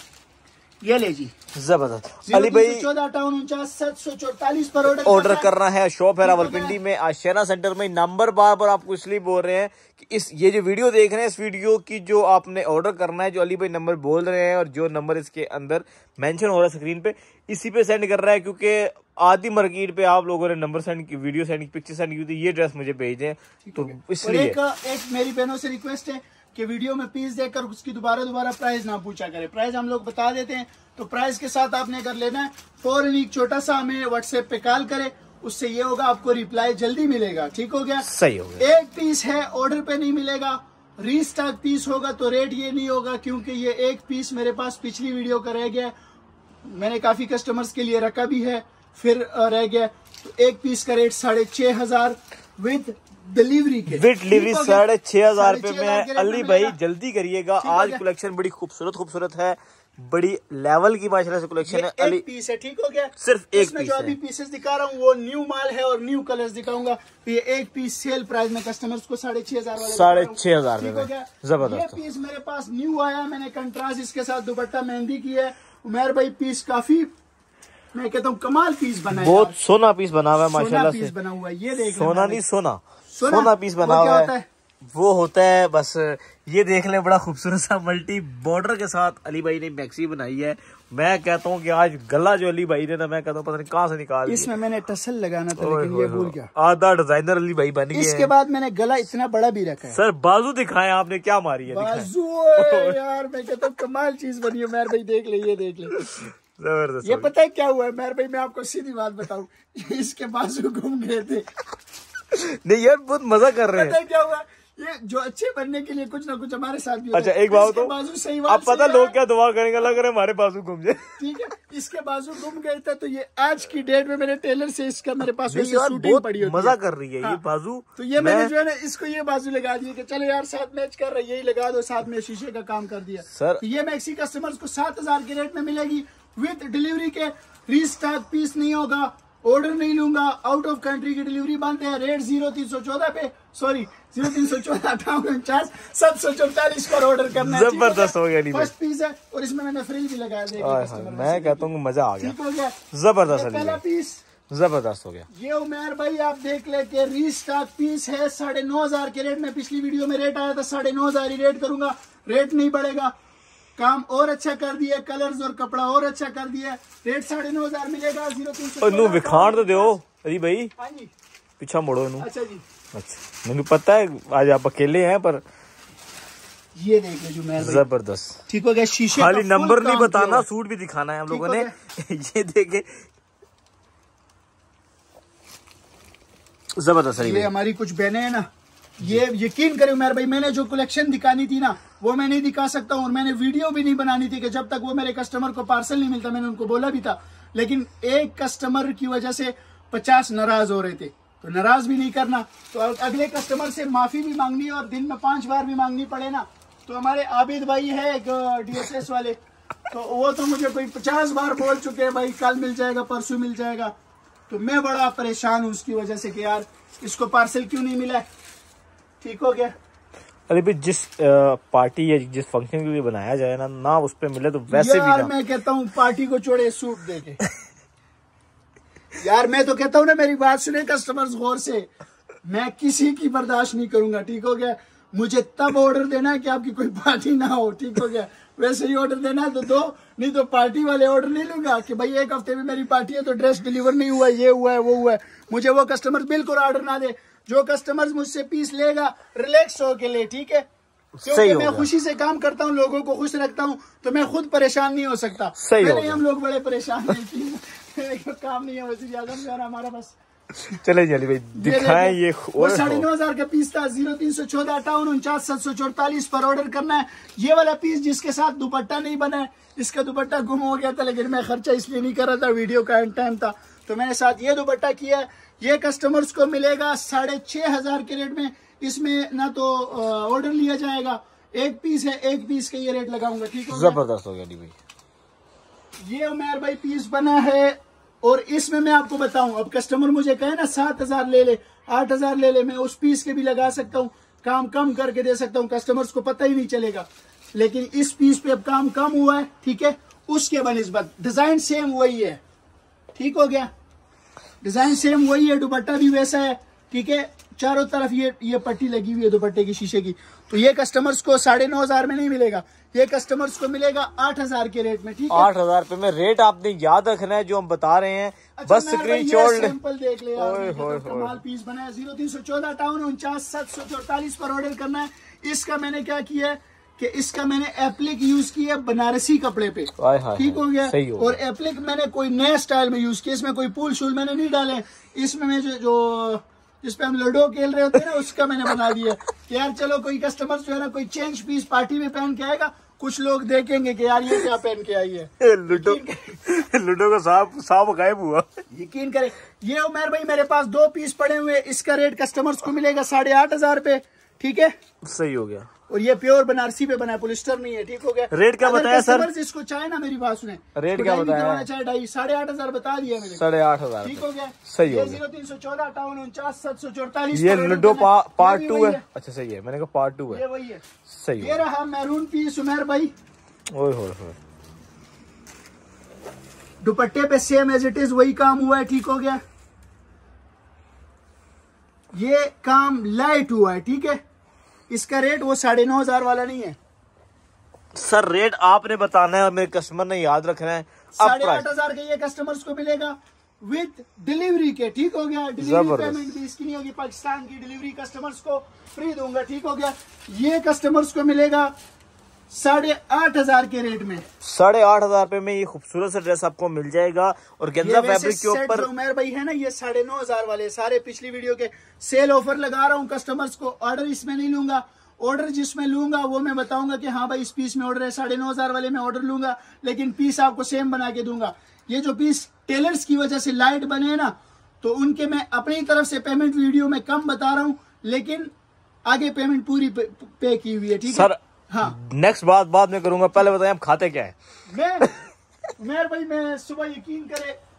ये ले जी, जबरदस्त। अली भाई चौदह अठावन उनचास सात सौ चौतालीस पर ऑर्डर ऑर्डर करना है। शॉप है रावलपिंडी में आशियाना सेंटर में। नंबर बार बार आपको इसलिए बोल रहे हैं कि इस ये जो वीडियो देख रहे हैं, इस वीडियो की जो आपने ऑर्डर करना है, जो अली भाई नंबर बोल रहे हैं और जो नंबर इसके अंदर मेंशन हो रहा है स्क्रीन पे, इसी पे सेंड कर रहा है। क्योंकि आधी मार्केट पे आप लोगों ने नंबर सेंड की, वीडियो सेंड की, पिक्चर सेंड की थी, ये ड्रेस मुझे भेज दें, तो इसलिए एक, एक मेरी बहनों से रिक्वेस्ट है कि वीडियो में पीस देखकर उसकी दोबारा दोबारा प्राइस ना पूछा करे। प्राइस हम लोग बता देते हैं, तो प्राइस के साथ आपने अगर लेना है फौरन एक छोटा सा हमें व्हाट्सएप पे कॉल करे, उससे ये होगा आपको रिप्लाई जल्दी मिलेगा। ठीक हो गया। सही हो गया। एक पीस है, ऑर्डर पे नहीं मिलेगा। रीस्टॉक पीस होगा तो रेट ये नहीं होगा, क्योंकि ये एक पीस मेरे पास पिछली वीडियो का रह गया, मैंने काफी कस्टमर्स के लिए रखा भी है, फिर रह गया। तो एक पीस का रेट साढ़े छह हजार विद डिलीवरी के, विद डिलीवरी साढ़े छह हजार रुपए में। अली भाई जल्दी करिएगा, आज कलेक्शन बड़ी खूबसूरत खूबसूरत है, बड़ी लेवल की माशाल्लाह से कलेक्शन है। अली पीस है। ठीक हो गया। सिर्फ एक पीस जो अभी पीसेस दिखा रहा हूँ वो न्यू माल है और न्यू कलर्स दिखाऊंगा। तो ये एक पीस सेल प्राइस में कस्टमर्स को साढ़े छह हजार साढ़े छह हजार जबरदस्त। ये पीस मेरे पास न्यू आया, मैंने कंट्रास्ट इसके साथ दुपट्टा मेहंदी की है। उमेर भाई पीस काफी, मैं कहता हूँ कमाल पीस बना है, बहुत सोना पीस बना हुआ है माशाल्लाह से। पीस बना हुआ है, ये देख सोना नहीं सोना सोना पीस बना हुआ है। वो होता है बस, ये देख लें, बड़ा खूबसूरत सा मल्टी बॉर्डर के साथ अली भाई ने मैक्सी बनाई है। मैं कहता हूँ कि आज गला जो अली भाई ने ना, मैं कहता हूँ पता नहीं कहाँ से निकाल, इसमें मैंने टसल लगाना था लेकिन ये भूल गया। आधा डिजाइनर अली भाई बन गए। इसके बाद मैंने गला इतना बड़ा भी रखा है। सर बाजू दिखाएं, आपने क्या मारी है? बाजू यार मैं कहता हूँ कमाल चीज बनी है। मेहर भाई देख ले, ये देख ले, जबरदस्त। ये पता है क्या हुआ है मेहर भाई, मैं आपको सीधी बात बताऊं, इसके बाजू घूम गए थे। नहीं यार बहुत मजा कर रहे हैं। पता है क्या हुआ, ये जो अच्छे बनने के लिए कुछ ना कुछ हमारे साथ भी होता अच्छा एक बात तो बाजू सही आप पता लोग क्या दुआ करेंगे, लग रहा है हमारे बाजू घूम जाए। ठीक है, इसके बाजू घूम गए थे, तो ये आज की डेट में मेरे टेलर से इसका मेरे पास शूटिंग पड़ी होती है। मजा कर रही है हाँ, ये बाजू। तो ये मैंने जो है ना इसको ये बाजू लगा दी कि चलो यार साथ मैच कर रही है, यही लगा दो, साथ में शीशे का काम कर दिया सर। तो ये मैक्सी कस्टमर्स को सात हजार के रेट में मिलेगी विद डिलीवरी के। रीस्टॉक पीस नहीं होगा, ऑर्डर नहीं लूंगा, आउट ऑफ कंट्री की डिलीवरी बंद है, रेट जीरो तीन सौ चौदह पे सॉरी जीरो तीन सौ चौदह अठावन उनचास सात सौ चौतालीस पर ऑर्डर करना है। जबरदस्त हो गया। फर्स्ट पीस है और इसमें मैंने फ्रिल भी लगाया देगा। मैं कहता हूँ मजा आ गया, ठीक हो गया, जबरदस्त पहला पीस जबरदस्त हो गया। ये उमेर भाई आप देख ले के रीस्टॉक पीस है साढ़े नौ हजार के रेट में। पिछली वीडियो में रेट आया था साढ़े नौ हजार ही रेट करूंगा, रेट नहीं बढ़ेगा। काम और अच्छा कर दिया, कलर्स और कपड़ा और अच्छा कर दिया, रेट साढ़े नौ हजार मिलेगा। जीरो तीन सौ विखाण तो दो अरे भाई, हाँ जी पीछा मुड़ो। अच्छा जी, अच्छा मैंने पता है आज आप अकेले हैं, पर ये देख लो जुमेर भाई, जबरदस्त। ठीक हो गया। शीशे खाली नंबर नहीं बताना, सूट भी दिखाना है हम लोगों ने। ये देखे जबरदस्त। ये हमारी कुछ बहनें हैं ना, ये यकीन करें उमेर भाई, मैंने जो कलेक्शन दिखानी थी ना वो मैं नहीं दिखा सकता हूँ, और मैंने वीडियो भी नहीं बनानी थी कि जब तक वो मेरे कस्टमर को पार्सल नहीं मिलता। मैंने उनको बोला भी था, लेकिन एक कस्टमर की वजह से पचास नाराज हो रहे थे, तो नाराज भी नहीं करना। तो अगले कस्टमर से माफी भी मांगनी है, और दिन में पांच बार भी मांगनी पड़े ना। तो हमारे आबिद भाई है एक डीएचएस वाले, तो वो तो मुझे कोई पचास बार बोल चुके हैं भाई कल मिल जाएगा, परसों मिल जाएगा। तो मैं बड़ा परेशान हूँ उसकी वजह से कि यार इसको पार्सल क्यों नहीं मिला। ठीक हो गया। अरे भाई जिस पार्टी या जिस फंक्शन के लिए बनाया जाए ना, ना उस पे मिले तो वैसे भी यार ना। मैं कहता हूँ पार्टी को छोड़े सूट देके यार मैं तो कहता हूँ ना, मेरी बात सुने कस्टमर्स गौर से, मैं किसी की बर्दाश्त नहीं करूंगा। ठीक हो गया। मुझे तब ऑर्डर देना है कि आपकी कोई पार्टी ना हो। ठीक हो गया। वैसे ही ऑर्डर देना है तो दो, नहीं तो पार्टी वाले ऑर्डर नहीं लूंगा कि भाई एक हफ्ते में मेरी पार्टी है तो ड्रेस डिलीवर नहीं हुआ, ये हुआ है वो हुआ है। मुझे वो कस्टमर बिल्कुल ऑर्डर ना दे। जो कस्टमर मुझसे पीस लेगा रिलैक्स होके ले, ठीक है, क्योंकि मैं खुशी से काम करता हूँ, लोगों को खुश रखता हूँ, तो मैं खुद परेशान नहीं हो सकता। पहले हम लोग बड़े परेशान नहीं काम नहीं है वैसे ज्यादा हमारा बस। चले जल्दी भाई दिखाएं ये। वो साढ़े नौ हजार का पीस था, जीरो तीन सौ चौदह अट्ठावन उनचास सात सौ चौतालीस पर ऑर्डर करना है। ये वाला पीस जिसके साथ दुपट्टा नहीं बना है, इसका दुपट्टा गुम हो गया था, लेकिन मैं खर्चा इसलिए नहीं कर रहा था, वीडियो का एंड टाइम था, तो मैंने साथ ये दुपट्टा किया है। ये कस्टमर्स को मिलेगा साढ़े छह हजार के रेट में। इसमें ना तो ऑर्डर लिया जाएगा, एक पीस है, एक पीस का ये रेट लगाऊंगा। ठीक है, जबरदस्त हो गया भाई। ये उमेर भाई पीस बना है, और इसमें मैं आपको बताऊं, अब कस्टमर मुझे कहे ना सात हजार ले ले, आठ हजार ले ले, मैं उस पीस के भी लगा सकता हूँ, काम कम करके दे सकता हूँ, कस्टमर्स को पता ही नहीं चलेगा। लेकिन इस पीस पे अब काम कम हुआ है, ठीक है, उसके बनिस्बत डिजाइन सेम वही है। ठीक हो गया। डिजाइन सेम वही है, दुपट्टा भी वैसा है, ठीक है, चारों तरफ ये ये पट्टी लगी हुई है दुपट्टे की शीशे की। तो ये कस्टमर्स को साढ़े नौ हजार में नहीं मिलेगा, ये कस्टमर्स को मिलेगा आठ हजार के रेट में। ठीक है, आठ हजार रुपए में। रेट आपने याद रखना है जो हम बता रहे हैं। अच्छा, बस स्क्रीनशॉट ले, सैंपल देख ले यार, तो कमाल पीस बना है। जीरो तीन सौ चौदह अट्ठावन उनचास सात सौ चौतालीस पर ऑर्डर करना है। इसका मैंने क्या किया है कि इसका मैंने एप्लिक यूज किया बनारसी कपड़े पे। ठीक हो गया। हो और एप्लिक मैंने कोई नया स्टाइल में यूज किया, इसमें कोई पुल शूल मैंने नहीं डाले। इसमें मैं जो, जो जिस पे हम लूडो खेल रहे होते हैं ना, उसका मैंने बना दिया कि यार चलो कोई कस्टमर जो है ना कोई चेंज पीस पार्टी में पहन के आएगा, कुछ लोग देखेंगे कि यार ये क्या पहन के आई है। लूडो लूडो का सांप सांप गायब हुआ। यकीन करें, ये उमेर भाई मेरे पास दो पीस पड़े हुए, इसका रेट कस्टमर्स को मिलेगा साढ़े आठ हजार पे। ठीक है, सही हो गया। और ये प्योर बनारसी पे बना है, पोलिस्टर नहीं है। ठीक हो गया। रेट क्या बताया सर? इसको चाहे ना मेरी बात सुने, रेट क्या बताया? चाहे ढाई साढ़े आठ हजार बता दिया मैंने, साढ़े आठ हजार। ठीक हो गया। सही हो गया। जीरो तीन सौ चौदह अट्ठावन उनचास सात सौ चौतालीस। ये लूडो पार्ट टू है। अच्छा सही है, मैंने कहा पार्ट टू है। ये वही है। सही ये रहा मैरून पीस उमेर भाई। ओए होए होए, दुपट्टे पे सेम एज इट इज वही काम हुआ है। ठीक हो गया। ये काम लाइट हुआ है। ठीक है, इसका रेट वो साढ़े नौ हजार वाला नहीं है सर। रेट आपने बताना है और मेरे कस्टमर ने याद रखना है। साढ़े आठ हजार का ये कस्टमर्स को मिलेगा विद डिलीवरी के। ठीक हो गया। डिलीवरी पेमेंट भी इसकी नहीं होगी, पाकिस्तान की डिलीवरी कस्टमर्स को फ्री दूंगा। ठीक हो गया। ये कस्टमर्स को मिलेगा साढ़े आठ हजार के रेट में। साढ़े आठ हजार रुपए में ये खूबसूरत सा ड्रेस आपको मिल जाएगा। और गेंजा फैब्रिक के ऊपर उमेर भाई है ना, ये साढ़े नौ हजार वाले सारे पिछली वीडियो के सेल ऑफर लगा रहा हूँ कस्टमर्स को। ऑर्डर इसमें नहीं लूंगा, ऑर्डर जिसमें लूंगा वो मैं बताऊंगा कि हाँ भाई इस पीस में ऑर्डर है, साढ़े नौ हजार वाले में ऑर्डर लूंगा, लेकिन पीस आपको सेम बना के दूंगा। ये जो पीस टेलर्स की वजह से लाइट बने ना, तो उनके मैं अपनी तरफ से पेमेंट वीडियो में कम बता रहा हूँ, लेकिन आगे पेमेंट पूरी पे, पे की हुई है। ठीक है, हाँ। नेक्स्ट बात बाद में करूंगा, पहले बताएं आप खाते क्या है? मैं उमेर भाई मैं सुबह यकीन करे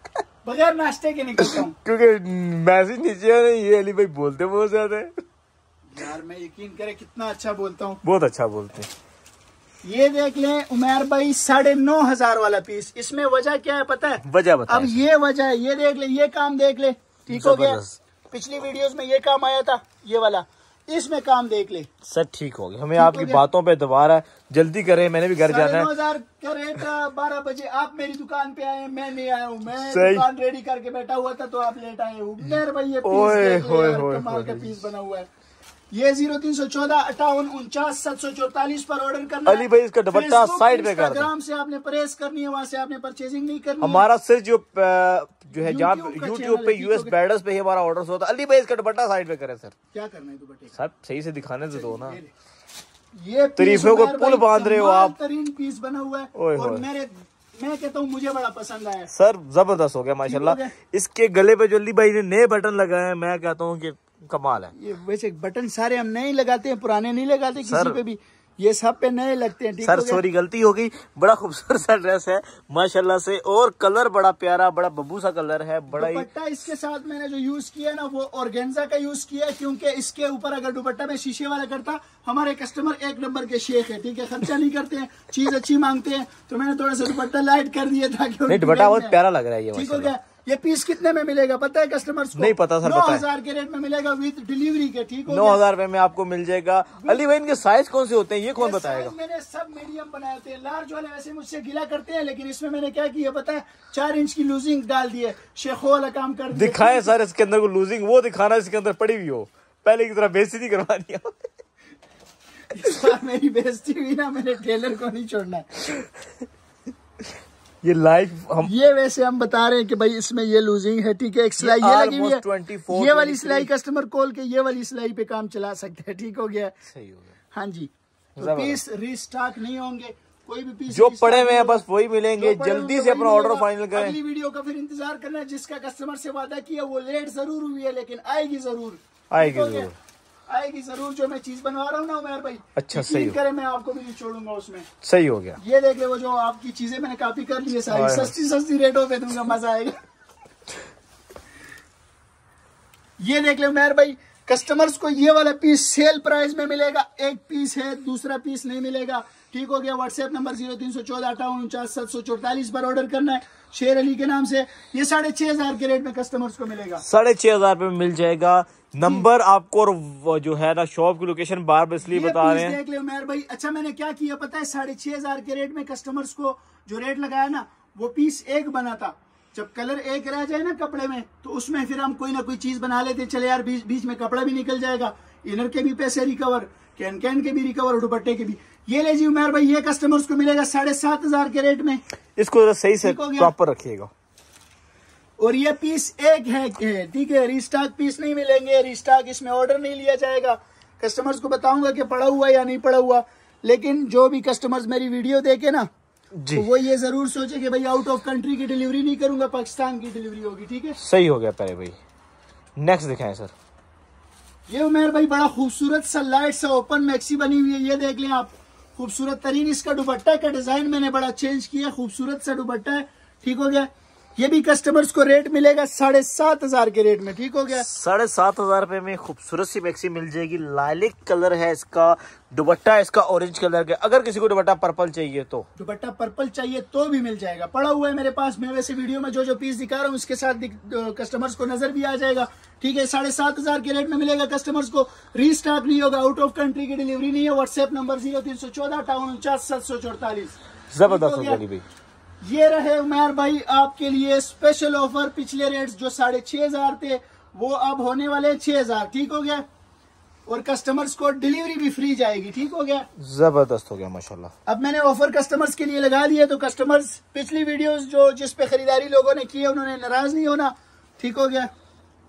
बगैर नाश्ते के निकलता हूँ क्योंकि मैसेज नीचे है, ये अली भाई बोलते बहुत ज्यादा है यार। मैं यकीन करे कितना अच्छा बोलता हूँ। बहुत अच्छा बोलते हैं। ये देख लें उमर भाई साढ़े नौ हजार वाला पीस। इसमें वजह क्या है पता है? वजह बता। अब ये वजह है, ये देख ले, ये काम देख ले, ठीक हो गया। पिछली वीडियोस में ये काम आया था, ये वाला, इसमें काम देख ले सर ठीक हो गया। हमें आपकी बातों पे दोबारा जल्दी करें, मैंने भी घर जाना है। नौ हजार का रेट बारह बजे आप मेरी दुकान पे आए, मैं नहीं आया हूँ, मैं दुकान रेडी करके बैठा हुआ था तो आप लेट आए हो। मेरे भाई ये पीस कमाल का पीस बना हुआ है। ये जीरो तीन सौ चौदह अट्ठावन उनचास सात सौ चौतालीस पर ऑर्डर करना। अली भाई इसका दुपट्टा साइड पे कर दो। इंस्टाग्राम से आपने प्रेस करनी है, वहाँ से आपने परचेजिंग नहीं करनी। हमारा सिर्फ जो जो है जहाँ यूट्यूब पे यूएस बैडर्स पे ही हमारा ऑर्डर होता है। अली भाई इसका दुपट्टा साइड पे करें सर। क्या करना है दुपट्टे सर सही से दिखाने तो दो ना। ये तरीफों को पुल बांध रहे हो आप। बेहतरीन पीस बना हुआ है और मेरे मैं कहता हूँ मुझे बड़ा पसंद आया सर। जबरदस्त हो गया माशाल्लाह। इसके गले पे जो अली भाई ने नए बटन लगाए हैं, मैं कहता हूँ कि कमाल है। ये वैसे बटन सारे हम नए लगाते हैं, पुराने नहीं लगाते किसी पे भी, ये सब पे नए लगते हैं। सर सॉरी गलती हो गई। बड़ा खूबसूरत सा ड्रेस है माशाल्लाह से, और कलर बड़ा प्यारा, बड़ा बब्बू सा कलर है। बड़ा दुपट्टा इसके साथ मैंने जो यूज किया ना वो ऑर्गेन्जा का यूज किया, क्योंकि इसके ऊपर अगर दुपट्टा में शीशे वाला करता, हमारे कस्टमर एक नंबर के शेख है, ठीक है, खर्चा नहीं करते हैं, चीज अच्छी मांगते हैं, तो मैंने थोड़ा सा दुपट्टा लाइट कर दिया था। दुपट्टा बहुत प्यारा लग रहा है ये, ठीक हो गया। ये पीस कितने में मिलेगा पता है कस्टमर्स को? नहीं पता सर। नौ हजार के रेट में मिलेगा विद डिलीवरी के, ठीक हो नौ हजार रुपए में आपको मिल जाएगा। अली भाई इनके साइज कौन से होते हैं, ये कौन बताएगा? मैंने सब मीडियम बनाए थे। लार्ज वाले वैसे मुझसे गिला करते हैं, लेकिन इसमें मैंने क्या किया पता है? चार इंच की लूजिंग डाल दी है, शेखो वाला काम कर दिया। दिखाए सर इसके अंदर को लूजिंग, वो दिखाना इसके अंदर पड़ी हुई हो, पहले की तरह बेइज्जती करवा दिया। इस बार मेरी बेइज्जती हुई ना, मैंने टेलर को नहीं छोड़ना। ये लाइव हम ये वैसे हम बता रहे हैं कि भाई इसमें ये लूजिंग है, ठीक है। एक सिलाई ये लगी हुई है, ये वाली सिलाई कस्टमर खोल के ये वाली सिलाई पे काम चला सकते हैं, ठीक हो गया। सही हो गया। हाँ जी, तो पीस रीस्टॉक नहीं होंगे, कोई भी पीस जो पड़े हुए हैं बस वही मिलेंगे। जल्दी से अपना ऑर्डर फाइनल करें। अगली वीडियो का फिर इंतजार करना है। जिसका कस्टमर से वादा किया वो लेट जरूर हुई है, लेकिन आएगी जरूर, आएगी जरूर, आएगी जरूर। जो मैं चीज बनवा रहा हूँ ना उमर भाई, अच्छा सही करे, मैं आपको भी नहीं छोड़ूंगा उसमें। सही हो गया। ये देख ले, वो जो आपकी चीजें मैंने कॉपी कर ली है सारी, सस्ती सस्ती रेटों पे दूंगा, मजा आएगा। ये देख ले उमर भाई, कस्टमर्स को ये वाला पीस सेल प्राइस में मिलेगा। एक पीस है, दूसरा पीस नहीं मिलेगा, ठीक हो गया। व्हाट्सएप नंबर जीरो तीन सौ चौदह अट्ठावन उनचास सात सौ चौतालीस पर ऑर्डर करना है शेर अली के नाम से। ये साढ़े छह हजार के रेट में कस्टमर्स को मिलेगा, साढ़े छह हजार रुपए में मिल जाएगा। नंबर आपको और जो है ना शॉप की लोकेशन बार बार इसलिए बता रहे हैं। देख ले उमर भाई, अच्छा मैंने क्या किया पता है? साढ़े छह हजार के रेट में कस्टमर्स को जो रेट लगाया ना, वो पीस एक बना था। जब कलर एक रह जाए ना कपड़े में, तो उसमें फिर हम कोई ना कोई चीज बना लेते, चले यार बीच बीच में कपड़ा भी निकल जाएगा, इनर के भी पैसे रिकवर, कैन कैन के भी रिकवर और दुपट्टे के भी। ये ले जी उमर भाई, ये कस्टमर्स को मिलेगा साढ़े सात हजार के रेट में। इसको सही से प्रॉपर रखिएगा। और ये पीस एक है, ठीक है, रिस्टॉक पीस नहीं मिलेंगे, रिस्टॉक इसमें ऑर्डर नहीं लिया जाएगा। कस्टमर्स को बताऊंगा कि पड़ा हुआ या नहीं पड़ा हुआ, लेकिन जो भी कस्टमर्स मेरी वीडियो देखे ना, तो वो ये जरूर सोचे कि भाई आउट ऑफ कंट्री की डिलीवरी नहीं करूंगा, पाकिस्तान की डिलीवरी होगी, ठीक है। सही हो गया पहले भाई। नेक्स्ट दिखाएं सर। ये उमर भाई बड़ा खूबसूरत सा लाइट सा ओपन मैक्सी बनी हुई है, ये देख लें आप, खूबसूरत तरीन। इसका दुपट्टा का डिजाइन मैंने बड़ा चेंज किया, खूबसूरत सा दुपट्टा है, ठीक हो गया। ये भी कस्टमर्स को रेट मिलेगा साढ़े सात हजार के रेट में, ठीक हो गया। साढ़े सात हजार रुपए में खूबसूरत सी मैक्सी मिल जाएगी। लाइलिक कलर है इसका, दुपट्टा इसका ऑरेंज कलर का। अगर किसी को दुपट्टा पर्पल चाहिए तो दुपट्टा पर्पल चाहिए तो भी मिल जाएगा, पड़ा हुआ है मेरे पास। मैं वैसे वीडियो में जो जो पीस दिखा रहा हूँ उसके साथ कस्टमर्स को नजर भी आ जाएगा, ठीक है। साढ़े सात हजार के रेट में मिलेगा कस्टमर्स को, रीस्टॉक नहीं होगा, आउट ऑफ कंट्री की डिलीवरी नहीं है। व्हाट्सएप नंबर जीरो तीन सौ चौदह अट्ठावन उनचास सात सौ चौतालीस। जबरदस्त हो गया भाई। ये रहे उमर भाई आपके लिए स्पेशल ऑफर। पिछले रेट्स जो साढ़े छह हजार थे वो अब होने वाले छह हजार, ठीक हो गया। और कस्टमर्स को डिलीवरी भी फ्री जाएगी, ठीक हो गया। जबरदस्त हो गया माशाल्लाह। अब मैंने ऑफर कस्टमर्स के लिए लगा दिया, तो कस्टमर्स पिछली वीडियोस जो जिस पे खरीदारी लोगों ने की है उन्होंने नाराज नहीं होना, ठीक हो गया।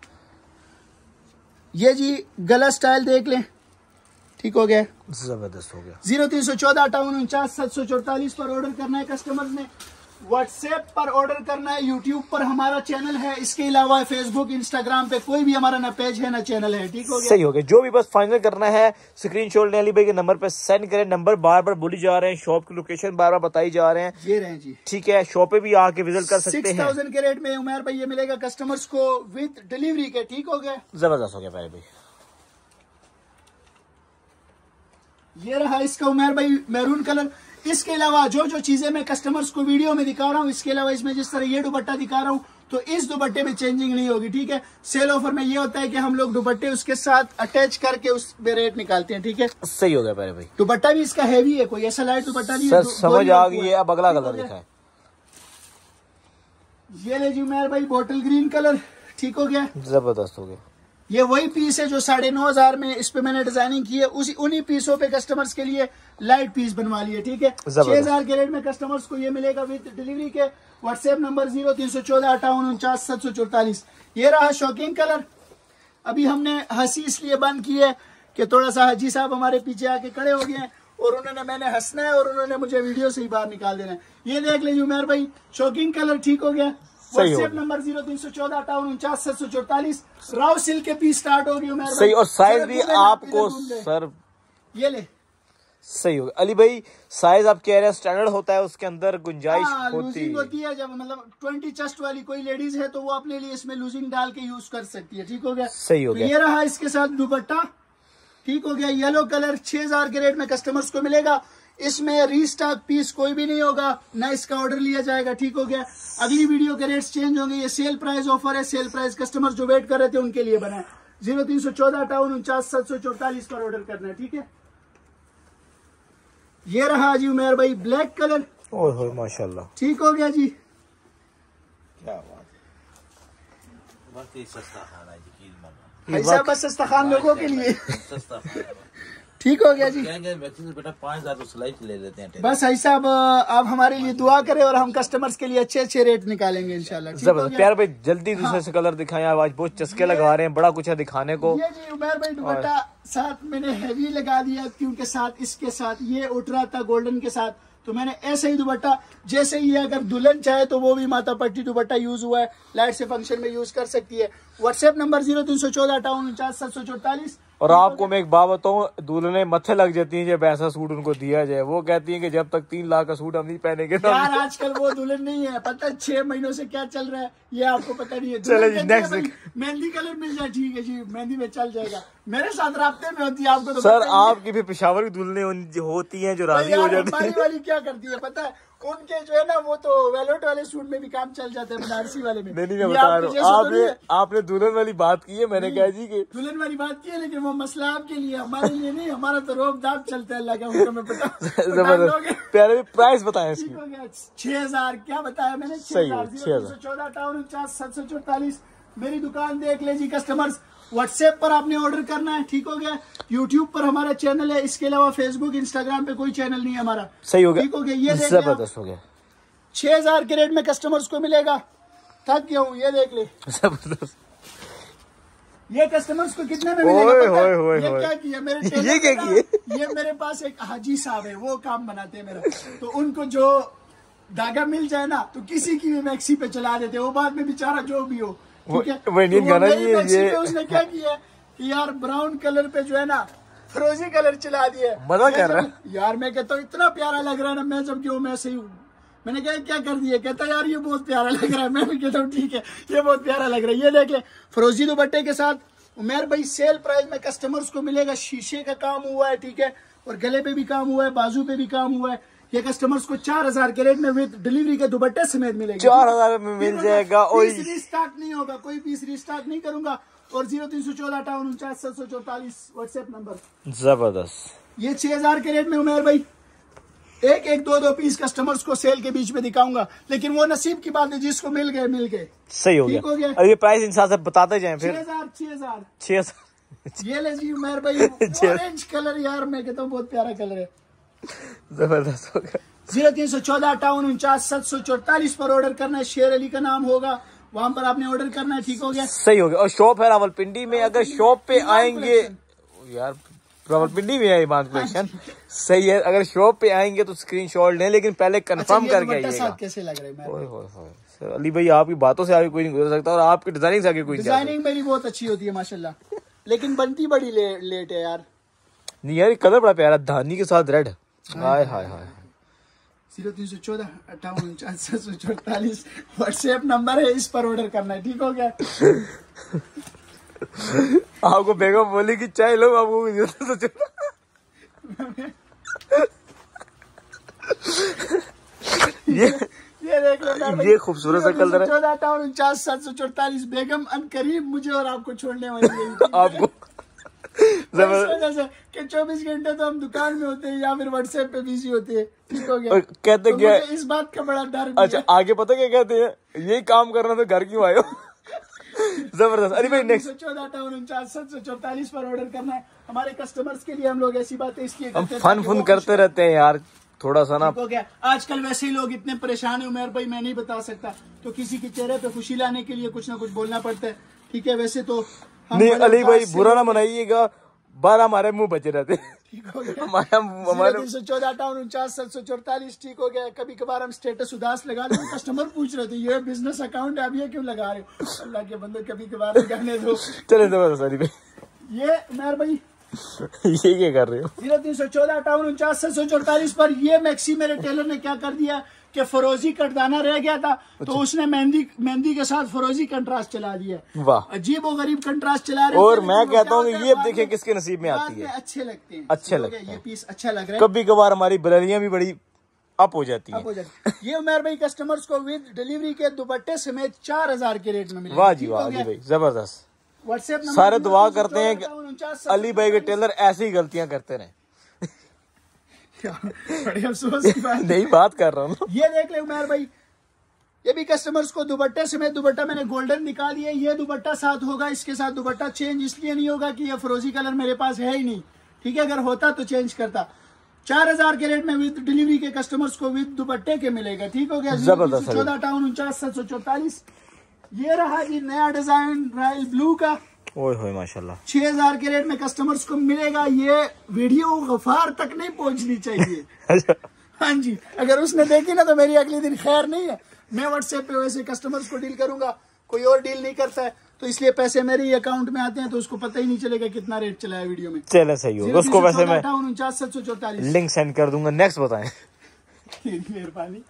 ये जी गला स्टाइल देख लें, ठीक हो गया, जबरदस्त हो गया। जीरो तीन सौ चौदह अट्ठावन उनचास सात सौ चौतालीस पर ऑर्डर करना है कस्टमर्स ने। व्हाट्सएप पर ऑर्डर करना है। यूट्यूब पर हमारा चैनल है, इसके अलावा फेसबुक इंस्टाग्राम पे कोई भी हमारा ना पेज है ना चैनल है। ठीक हो गया, सही हो गया। जो भी बस फाइनल करना है स्क्रीनशॉट अली भाई के नंबर पे सेंड करें। नंबर बार बार बोली जा रहे हैं, शॉप की लोकेशन बार बार बताई जा रहे हैं, ये रहे जी। ठीक है, शॉप पे भी आके विजिट कर सकते हैं। सिक्स थाउजेंड के रेट में उमर भाई ये मिलेगा कस्टमर्स को विद डिलीवरी के। ठीक हो गया, जबरदस्त हो गया प्यारे भाई। ये रहा इसका उमर भाई मैरून कलर। इसके अलावा जो जो चीजें मैं कस्टमर्स को वीडियो में दिखा रहा हूँ, इसके अलावा इसमें जिस तरह ये दुपट्टा दिखा रहा हूँ, तो इस दुपट्टे में चेंजिंग नहीं होगी। ठीक है, सेल ऑफर में ये होता है कि हम लोग दुपट्टे उसके साथ अटैच करके उस पे रेट निकालते हैं। ठीक है, सही हो गया प्यारे भाई। दुपट्टा भी इसका हैवी है, कोई ऐसा लाइट दुपट्टा नहीं है। समझ आ गई है। अब अगला कलर दिखा है, ये ले जी उमर भाई बॉटल ग्रीन कलर। ठीक हो गया, जबरदस्त हो गया। ये वही पीस है जो साढ़े नौ हजार में इस पे मैंने डिजाइनिंग की है, उसी उन्हीं पीसों पे कस्टमर्स के लिए लाइट पीस बनवा लिए। ठीक है, छह हजार के रेट में कस्टमर्स को ये मिलेगा विद डिलीवरी के। व्हाट्सएप नंबर जीरो तीन सौ चौदह अट्ठावन उनचास सात सौ चौतालीस। ये रहा शॉकिंग कलर। अभी हमने हंसी इसलिए बंद की है कि थोड़ा सा हाजी साहब हमारे पीछे आके खड़े हो गए हैं और उन्होंने मैंने हंसना है और उन्होंने मुझे वीडियो से ही बाहर निकाल देना है। ये देख लीजिए उमर भाई, शॉकिंग कलर। ठीक हो गया, व्हाट्सएप नंबर जीरो तीन सौ चौदह अट्ठावन उनचास सात सौ चौतालीस। राव सिल्क के पीस स्टार्ट हो गई उमर सही, और साइज भी आपको सर ये ले सही हो गया। अली भाई साइज आप कह रहे हैं स्टैंडर्ड होता है, उसके अंदर गुंजाइश होती है। होती है जब मतलब ट्वेंटी चेस्ट वाली कोई लेडीज है तो वो अपने लिए इसमें लूजिंग डाल के यूज कर सकती है। ठीक हो गया, सही हो गया। तो ये रहा इसके साथ दुपट्टा। ठीक हो गया, येलो कलर छह हजार के रेट में कस्टमर्स को मिलेगा। इसमें रीस्टॉक पीस कोई भी नहीं होगा, ना इसका ऑर्डर लिया जाएगा। ठीक हो गया, अगली वीडियो के रेट्स चेंज होंगे। ये सेल प्राइस ऑफर है, सेल प्राइस कस्टमर जो वेट कर रहे थे उनके लिए बना है। जीरो तीन सौ चौदह अट्ठावन उनचास सात सौ चौतालीस पर ऑर्डर करना है। ठीक है, ये रहा जी उमेर भाई ब्लैक कलर। ओह माशाल्लाह, ठीक हो गया जी, क्या बात है। सस्ता खाना है ऐसा बस सस्ता खान लोगों के लिए। ठीक हो गया जी, बेटा पाँच हजार तो सिलाई ले लेते हैं। बस ऐसा अब आप हमारे लिए दुआ करें और हम कस्टमर्स के लिए अच्छे अच्छे रेट निकालेंगे इंशाल्लाह। जबरदस्त प्यार भाई, जल्दी दूसरे से कलर दिखाएं। आज बहुत चस्के लगा रहे हैं, बड़ा कुछ है दिखाने को। ये जी उमर भाई दुपट्टा साथ मैंने हैवी लगा दिया क्योंकि साथ इसके साथ ये उठ रहा था गोल्डन के साथ, तो मैंने ऐसे ही दुपट्टा जैसे ही अगर दुल्हन चाहे तो वो भी माता पट्टी दुपट्टा यूज हुआ है, लाइट से फंक्शन में यूज कर सकती है। व्हाट्सएप नंबर जीरो तीन सौ चौदह अट्ठावन उनचास सात सौ चौतालीस। और आपको मैं एक बात बताऊँ, दूल्हने मत्थे लग जाती है जब ऐसा सूट उनको दिया जाए। वो कहती है कि जब तक तीन लाख का सूट हम नहीं पहनेंगे तो यार आजकल वो दुल्हन नहीं है, पता है छह महीनों से क्या चल रहा है ये आपको पता नहीं है। चले जी नेक्स्ट, मेहंदी कलर मिल जाए ठीक है जी, मेहंदी में चल जाएगा। मेरे साथ राब्ते में होती है आपको तो सर, आपकी भी पेशावर की दुल्हने होती है जो राजी हो जाती है। वाली क्या करती है पता है, उनके जो है ना वो तो वेलोट वाले सूट में भी काम चल जाता है, बनारसी वाले में। नहीं नहीं मैं बता रहा हूँ, आपने आपने दुल्हन वाली बात की है, मैंने कहा जी कि दुल्हन वाली बात की है, लेकिन वो मसला आपके लिए, हमारे लिए नहीं। हमारा तो रोब दाब चलता है, लगा उनको मैं पता। जबरदस्त, पहले प्राइस बताएं इसकी। छह हजार क्या बताया मैंने, छह हजार चौदह अट्ठावन उनचास सात सौ चौतालीस। मेरी दुकान देख ले जी कस्टमर्स, व्हाट्सएप पर आपने ऑर्डर करना है। ठीक हो गया, यूट्यूब पर हमारा चैनल है, इसके अलावा फेसबुक इंस्टाग्राम पे कोई चैनल नहीं है हमारा। सही हो गया, ठीक हो गया। ये जबरदस्त हो गया, छह हजार के रेट में कस्टमर्स को मिलेगा। थक गया हूँ, ये देख ले जबरदस्त। ये कस्टमर्स को कितने में मिलेगा पता है? होए, होए, ये होए। क्या किया मेरे ये क्या किए? ये मेरे पास एक हाजी साहब है, वो काम बनाते हैं मेरा, तो उनको जो धागा मिल जाए ना तो किसी की भी मैक्सी पे चला देते, वो बाद में बेचारा जो भी हो। ठीक है, तो ये उसने क्या किया कि यार ब्राउन कलर पे जो है ना फिरोजी कलर चला दिया। मजा कर रहा है यार, मैं कहता हूँ इतना प्यारा लग रहा है ना, मैं जब क्यों मैं सही हूँ। मैंने कहा क्या कर दिया, कहता यार ये बहुत प्यारा लग रहा है। मैं भी कहता हूँ ठीक है, ये बहुत प्यारा लग रहा है। ये देख ले फिरोजी दुपट्टे के साथ उमेर भाई सेल प्राइस में कस्टमर्स को मिलेगा। शीशे का काम हुआ है, ठीक है, और गले पे भी काम हुआ है, बाजू पे भी काम हुआ है। ये कस्टमर्स को चार हजार के रेट में विद डिलीवरी के दुपट्टे समेत मिलेगा। चार हजार में मिल जाएगा। पीस रिस्टॉक नहीं होगा, कोई पीस रिस्टॉक नहीं करूंगा। और जीरो तीन सौ चौदह अट्ठावन उनचास सात सौ चौतालीस व्हाट्सएप नंबर। जबरदस्त। ये छह हजार के रेट में उमेर भाई एक एक दो दो पीस कस्टमर्स को सेल के बीच में दिखाऊंगा, लेकिन वो नसीब की बात है, जिसको मिल गए मिल गए। सही हो गया, हो गया। और ये प्राइस इंसान से बताते जाए फिर। छह हजार छह हजार छह हजार ये ले जी उमेर भाई ऑरेंज कलर, यार मैं कहता हूँ बहुत प्यारा कलर है। जबरदस्त हो गया। जीरो तीन सौ चौदह अट्ठावन उनचास सात सौ चौतालीस पर ऑर्डर करना है। शेर अली का नाम होगा, वहां पर आपने ऑर्डर करना है। ठीक हो गया, सही हो गया। और शॉप है रावलपिंडी में, अगर शॉप पे आएंगे यार रावलपिंडी में है ईमान कलेक्शन। सही है, अगर शॉप पे आएंगे तो स्क्रीनशॉट लें, लेकिन पहले कंफर्म अच्छा, करके आइएगा। कैसे लग रहे हैं? ओए होए होए, अली भाई आपकी बातों से आगे कोई नहीं गुजर सकता और आपकी डिजाइनिंग से आगे कोई नहीं। डिजाइनिंग मेरी बहुत अच्छी होती है माशाल्लाह, लेकिन बनती बड़ी ले, लेट है यार। नहीं यार, कलर बड़ा प्यारा, धानी के साथ रेड। हाय हाय हाय। जीरो तीन सौ चौदह अट्ठावन उनचास सात सौ चौतालीस व्हाट्सएप नंबर है, इस पर ऑर्डर करना है, ठीक हो गया। आपको बेगम बोली कि चाय लो, आपको ये ये देख लो, ये खूबसूरत सा कलर है। चौदह अट्ठावन उनचास सात सौ चौतालीस बेगम अन करीब मुझे और आपको छोड़ने वाली है। आपको कि चौबीस घंटे तो हम दुकान में होते हैं या फिर व्हाट्सएप पे बिजी होते हैं, ठीक हो गया। कहते तो क्या, इस बात का बड़ा डर। अच्छा आगे पता क्या कहते हैं, यही काम करना तो घर क्यों आए हो। जबरदस्त। अरे भाई नेक्स्ट चौदह अट्ठावन उनचास सात सौ चौतालीस पर ऑर्डर करना है हमारे कस्टमर्स के लिए। हम लोग ऐसी बातें इसलिए हम फन फन करते रहते हैं यार, थोड़ा सा ना हो गया। आजकल वैसे ही लोग इतने परेशान है उमेर भाई, मैं नहीं बता सकता, तो किसी के चेहरे पे खुशी लाने के लिए कुछ ना कुछ बोलना पड़ता है, ठीक है। वैसे तो नहीं अली भाई बुरा ना मनाइएगा, बार हमारे मुंह बचे रहते हैं, ठीक हो गया। हमारा हमारे तीन सौ चौदह अट्ठावन उनचास सात सौ चौतालीस, ठीक हो गया। कभी कभार हम स्टेटस उदास लगा रहे हैं, कस्टमर पूछ रहे थे ये बिजनेस अकाउंट है, आप ये क्यों लगा रहे हो? अल्लाह के बंदे कभी कभार लगाने दो। चले जबरदस्त अली भाई। ये उमेर भाई ये क्या कर रहे हो? जीरो तीन सौ चौदह अट्ठावन उनचास सात सौ चौतालीस पर ये मैक्सी मेरे टेलर ने क्या कर दिया कि फरोजी कटदाना रह गया था, तो उसने मेहंदी मेहंदी के साथ फरोजी कंट्रास्ट चला दिया। वाह, अजीब और गरीब कंट्रास्ट चला रहे हैं। और मैं कहता हूँ ये देखें किसके नसीब में आती है। अच्छे लगते हैं, अच्छे लगते हैं, ये पीस अच्छा लग रहा है। कभी कभार हमारी बरेलियां भी बड़ी अप हो जाती है। हो जाती। ये उमेर भाई कस्टमर्स को विद डिलीवरी के दुपट्टे समेत चार हजार के रेट में मिले। वाह जी वाह अली भाई, जबरदस्त। व्हाट्सएप सारे दुआ करते हैं कि अली भाई के टेलर ऐसी ही गलतियां करते रहे। बड़ी अफसोस की बात नहीं बात कर रहा हूँ। ये देख ले उमेर भाई, ये भी कस्टमर्स को दुपट्टे समेत, दुपट्टा मैंने गोल्डन निकाल दिया, ये दुपट्टा साथ होगा, इसके साथ दुपट्टा चेंज इसलिए नहीं होगा कि ये फरोजी कलर मेरे पास है ही नहीं, ठीक है। अगर होता तो चेंज करता। चार हजार के रेट में विद डिलीवरी के कस्टमर्स को विद दुपट्टे के मिलेगा, ठीक हो गया। जबरदस्त। चौदह अट्ठावन उनचास सात सौ चौतालीस। ये रहा जी नया डिजाइन रॉयल ब्लू का, ओए होए माशाल्लाह, छह हजार के रेट में कस्टमर्स को मिलेगा। ये वीडियो गफार तक नहीं पहुंचनी चाहिए। हाँ जी, अगर उसने देखी ना तो मेरी अगले दिन खैर नहीं है। मैं व्हाट्सएप पे वैसे कस्टमर्स को डील करूंगा, कोई और डील नहीं करता है, तो इसलिए पैसे मेरे ही अकाउंट में आते हैं, तो उसको पता ही नहीं चलेगा कितना रेट चला है वीडियो में। चले सही हो, उसको वैसे मैं उनचास सात सौ चौतालीस लिंक सेंड कर दूंगा। नेक्स्ट बताएं। मेहरबानी।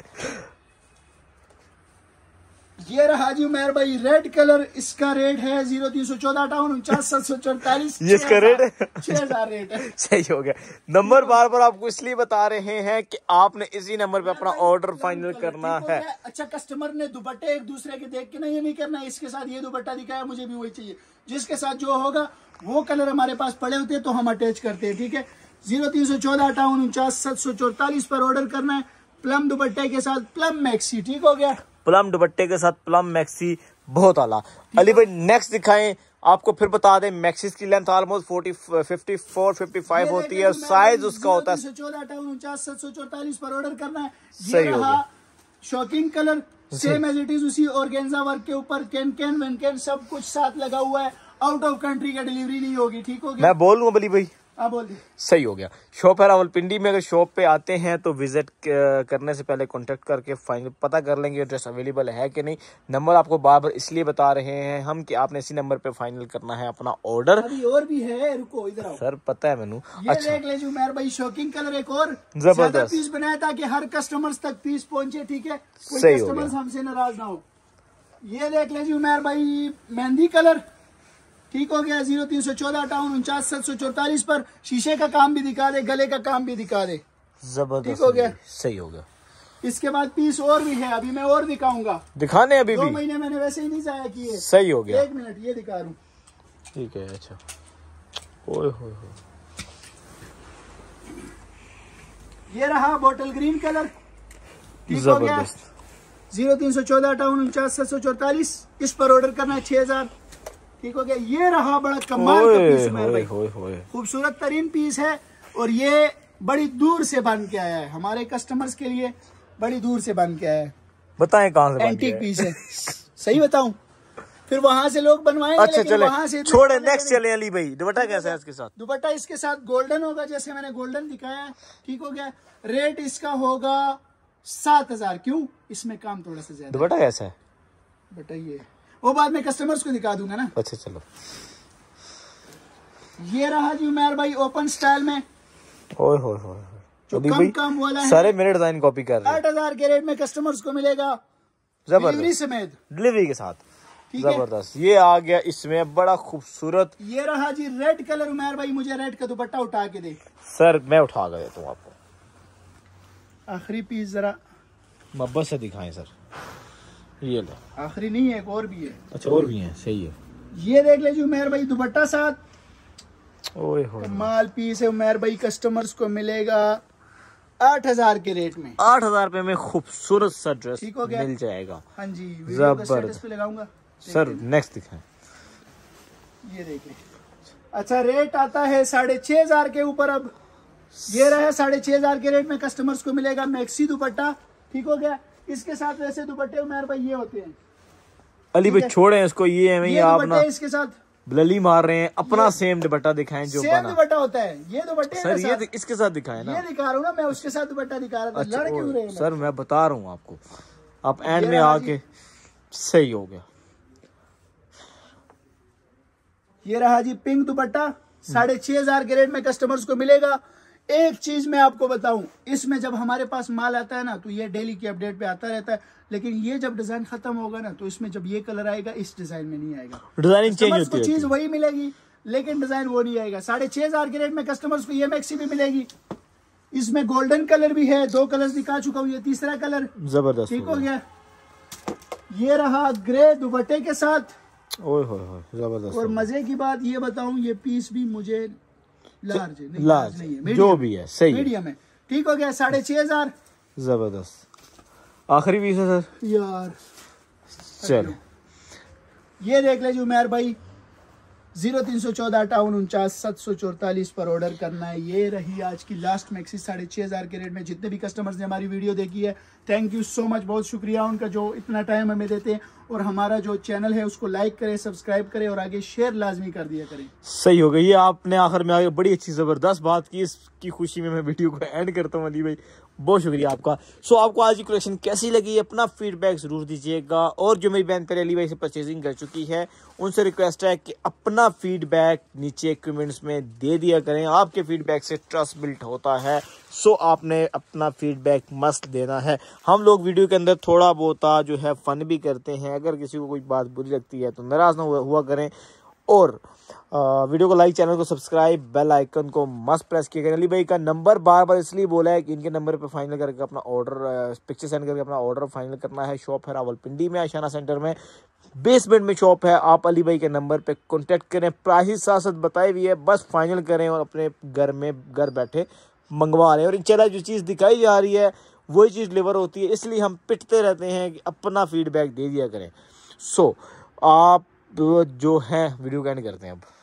ये रहा जी उमेर भाई रेड कलर, इसका रेट है जीरो तीन सौ चौदह अट्ठावन उनचास सात सौ चौतालीस। ये इसका रेट है छह हजार रेट है। सही हो गया। नंबर बार बार आपको इसलिए बता रहे हैं कि आपने इसी नंबर पे अपना ऑर्डर फाइनल करना है। अच्छा, कस्टमर ने दुपट्टे एक दूसरे के देख के ना ये नहीं करना इसके साथ ये दुपट्टा दिखाया मुझे भी वही चाहिए, जिसके साथ जो होगा वो कलर हमारे पास पड़े होते हैं तो हम अटैच करते हैं, ठीक है। जीरो तीन सौ चौदह अट्ठावन उनचास सात सौ चौतालीस पर ऑर्डर करना है, प्लम दुपट्टे के साथ प्लम मैक्सी, ठीक हो गया। प्लम दुपट्टे के साथ प्लम मैक्सी, बहुत आला। अली भाई नेक्स्ट दिखाएं आपको, फिर बता दें मैक्सीज की length almost forty fifty four fifty five होती है, साइज उसका होता है। चौदह अट्ठावन उनचास सात सौ चौतालीस पर ऑर्डर करना है। सही हो गया। Shocking colour same as it is, उसी ऑर्गेन्जा वर्क के ऊपर कैन कैन वेन कैन सब कुछ साथ लगा हुआ है। आउट ऑफ कंट्री का डिलीवरी नहीं होगी, ठीक हो गया। मैं बोल लूँ अली भाई? आप बोल दी। सही हो गया। शॉप है रावलपिंडी में, अगर शॉप पे आते हैं तो विजिट करने से पहले कांटेक्ट करके फाइनल पता कर लेंगे ड्रेस अवेलेबल है कि नहीं। नंबर आपको बार बार इसलिए बता रहे हैं हम कि आपने इसी नंबर पे फाइनल करना है अपना ऑर्डर। अभी और भी है, रुको इधर आओ सर, पता है मैंने। ये अच्छा देख लीजिए उमेर भाई, शॉकिंग कलर एक और जबरदस्त पीस बनाया ताकि हर कस्टमर्स तक पीस पहुंचे, ठीक है, कोई सही हो कस्टमर्स गया। हमसे नाराज ना हो। ये देख लीजिए उमेर भाई मेहंदी कलर, ठीक हो गया। जीरो तीन सौ चौदह अट्ठावन उनचास सात सौ चौतालीस पर शीशे का काम भी दिखा दे, गले का काम भी दिखा दे, जबरदस्त, ठीक हो गया। सही हो गया। इसके बाद पीस और भी है, अभी मैं और दिखाऊंगा। दिखाने अभी दो भी महीने मैंने वैसे ही नहीं जाया किए। सही हो गया। एक मिनट ये दिखा रहा हूँ, ठीक है। अच्छा, ओए होए होए, ये रहा बोतल ग्रीन कलर, ठीक हो गया। जीरो तीन सौ चौदह अट्ठावन उनचास सात सौ चौतालीस, इस पर ऑर्डर करना है छह हजार, ठीक हो गया। ये रहा बड़ा कमाल का पीस उमेर भाई, खूबसूरत तरीन पीस है और ये बड़ी दूर से बन के आया है हमारे कस्टमर्स के लिए, बड़ी दूर से बन के आया है। बताएं कहाँ से? एंटीक पीस है, सही बताऊं? फिर वहां से लोग बनवाएंगे। अच्छा चले, वहां से छोड़े, नेक्स्ट चले अली भाई। दुपट्टा कैसा है इसके साथ? दुपट्टा इसके साथ गोल्डन होगा, जैसे मैंने गोल्डन दिखाया है, ठीक हो गया। रेट इसका होगा सात हजार। क्यों? इसमें काम थोड़ा सा ज्यादा। दुपट्टा कैसा है बताइए, वो बाद में कस्टमर्स को दिखा दूंगा ना। अच्छा चलो, ये रहा जी उमर भाई ओपन स्टाइल में। ओए होए होए, जो कम कम वाला है, सारे मेरे डिजाइन कॉपी कर रहे हैं। आठ हजार के रेट में कस्टमर्स को मिलेगा, जबरदस्त समेत, डिलीवरी के साथ। ठीक है, जबरदस्त। ये आ गया इसमें बड़ा खूबसूरत। ये रहा जी रेड कलर। उमर भाई मुझे रेड का दुपट्टा उठा के दे। सर मैं उठा कर देता हूँ आपको। आखिरी पीस जरा मोहब्बत से दिखाएं सर। ये लो, आखिरी नहीं है, एक और भी है। अच्छा और भी है, सही है। ये देख ले जी उमर भाई, दुपट्टा साथ। ओए होए, माल पीस है उमर भाई, कस्टमर्स को मिलेगा आठ हजार के रेट में। आठ हजार रुपए में खूबसूरत सा ड्रेस ठीक हो गया, मिल जाएगा। हाँ जी, वीडियो का स्टेटस पे लगाऊंगा सर। नेक्स्ट दिखाएं। ये देखिए, अच्छा रेट आता है साढ़े छह हजार के ऊपर। अब ये रहा साढ़े छह हजार के रेट में कस्टमर्स को मिलेगा मैक्सी दुपट्टा। ठीक हो गया। इसके साथ वैसे दुपट्टे उमर भाई ये होते हैं। अली भाई छोड़े इसको, ये है ये आप ना इसके साथ ब्लली मार रहे हैं। अपना सेम दुपट्टा दिखाएं जो सेम दुपट्टा होता है। ये दुपट्टे सर ये इसके साथ दिखाएं ना। ये दिखा रहा हूँ ना मैं, उसके साथ दुपट्टा दिखा रहा था। अच्छा, लड़ क्यों रहे हैं? सर मैं बता रहा हूँ आपको, आप एंड में आके सही हो गया। ये रहा जी पिंक दुपट्टा, साढ़े छह हजार के रेट में कस्टमर्स को मिलेगा। एक चीज मैं आपको बताऊं, इसमें जब हमारे पास माल आता है ना तो ये डेली की अपडेट पे आता रहता है, लेकिन ये जब डिजाइन खत्म होगा ना तो इसमें जब ये कलर आएगा इस डिजाइन में नहीं आएगा। डिजाइनिंग चेंज होती है, चीज वही मिलेगी लेकिन डिजाइन वो नहीं आएगा। साढ़े छह हजार के रेट में कस्टमर्स को ये मैक्सी भी मिलेगी। इसमें गोल्डन कलर भी है, दो कलर दिखा चुका हूँ, ये तीसरा कलर। जबरदस्त, ठीक हो गया। ये रहा ग्रे दुपट्टे के साथ। ओए होए होए, जबरदस्त। और मजे की बात ये बताऊं, ये पीस भी मुझे लार्ज है, नहीं, लार्ज नहीं है, जो भी है सही मीडियम है। ठीक हो गया, साढ़े छह हजार। जबरदस्त। आखिरी पीस है सर यार। चलो ये देख ले जी उमर भाई, जीरो तीन सौ चौदह अट्ठावन उनचास सात सौ चौतालीस पर ऑर्डर करना है। ये रही आज की लास्ट मैक्सी साढ़े छह हजार के रेट में। जितने भी कस्टमर्स ने हमारी वीडियो देखी है, थैंक यू सो मच, बहुत शुक्रिया उनका जो इतना टाइम हमें देते हैं। और हमारा जो चैनल है उसको लाइक करें, सब्सक्राइब करें और आगे शेयर लाजमी कर दिया करें। सही हो गई। ये आपने आखिर में आगे बड़ी अच्छी जबरदस्त बात की, इसकी खुशी में मैं वीडियो को एंड करता हूँ। अली भाई बहुत शुक्रिया आपका। सो आपको आज की कलेक्शन कैसी लगी, अपना फीडबैक जरूर दीजिएगा। और जो मेरी बहन पहले अली भाई से परचेजिंग कर चुकी है उनसे रिक्वेस्ट है कि अपना फीडबैक नीचे कमेंट्स में दे दिया करें। आपके फीडबैक से ट्रस्ट बिल्ड होता है, सो आपने अपना फीडबैक मस्त देना है। हम लोग वीडियो के अंदर थोड़ा बहुत जो है फन भी करते हैं, अगर किसी को कोई बात बुरी लगती है तो नाराज ना हुआ, हुआ करें। और आ, वीडियो को लाइक, चैनल को सब्सक्राइब, बेल आइकन को मस्त प्रेस किया करें। अली भाई का नंबर बार बार इसलिए बोला है कि इनके नंबर पे फाइनल करके अपना ऑर्डर, पिक्चर सेंड करके अपना ऑर्डर फाइनल करना है। शॉप है रावलपिंडी में, आशियाना सेंटर में, बेसमेंट में शॉप है। आप अली भाई के नंबर पे कांटेक्ट करें, प्राइस साथ साथ बताई हुई है, बस फाइनल करें और अपने घर में घर बैठे मंगवा रहे हैं। और इंशाल्लाह जो चीज़ दिखाई जा रही है वही चीज़ डिलीवर होती है, इसलिए हम पिटते रहते हैं कि अपना फीडबैक दे दिया करें। सो आप जो है वीडियो का एंड करते हैं अब।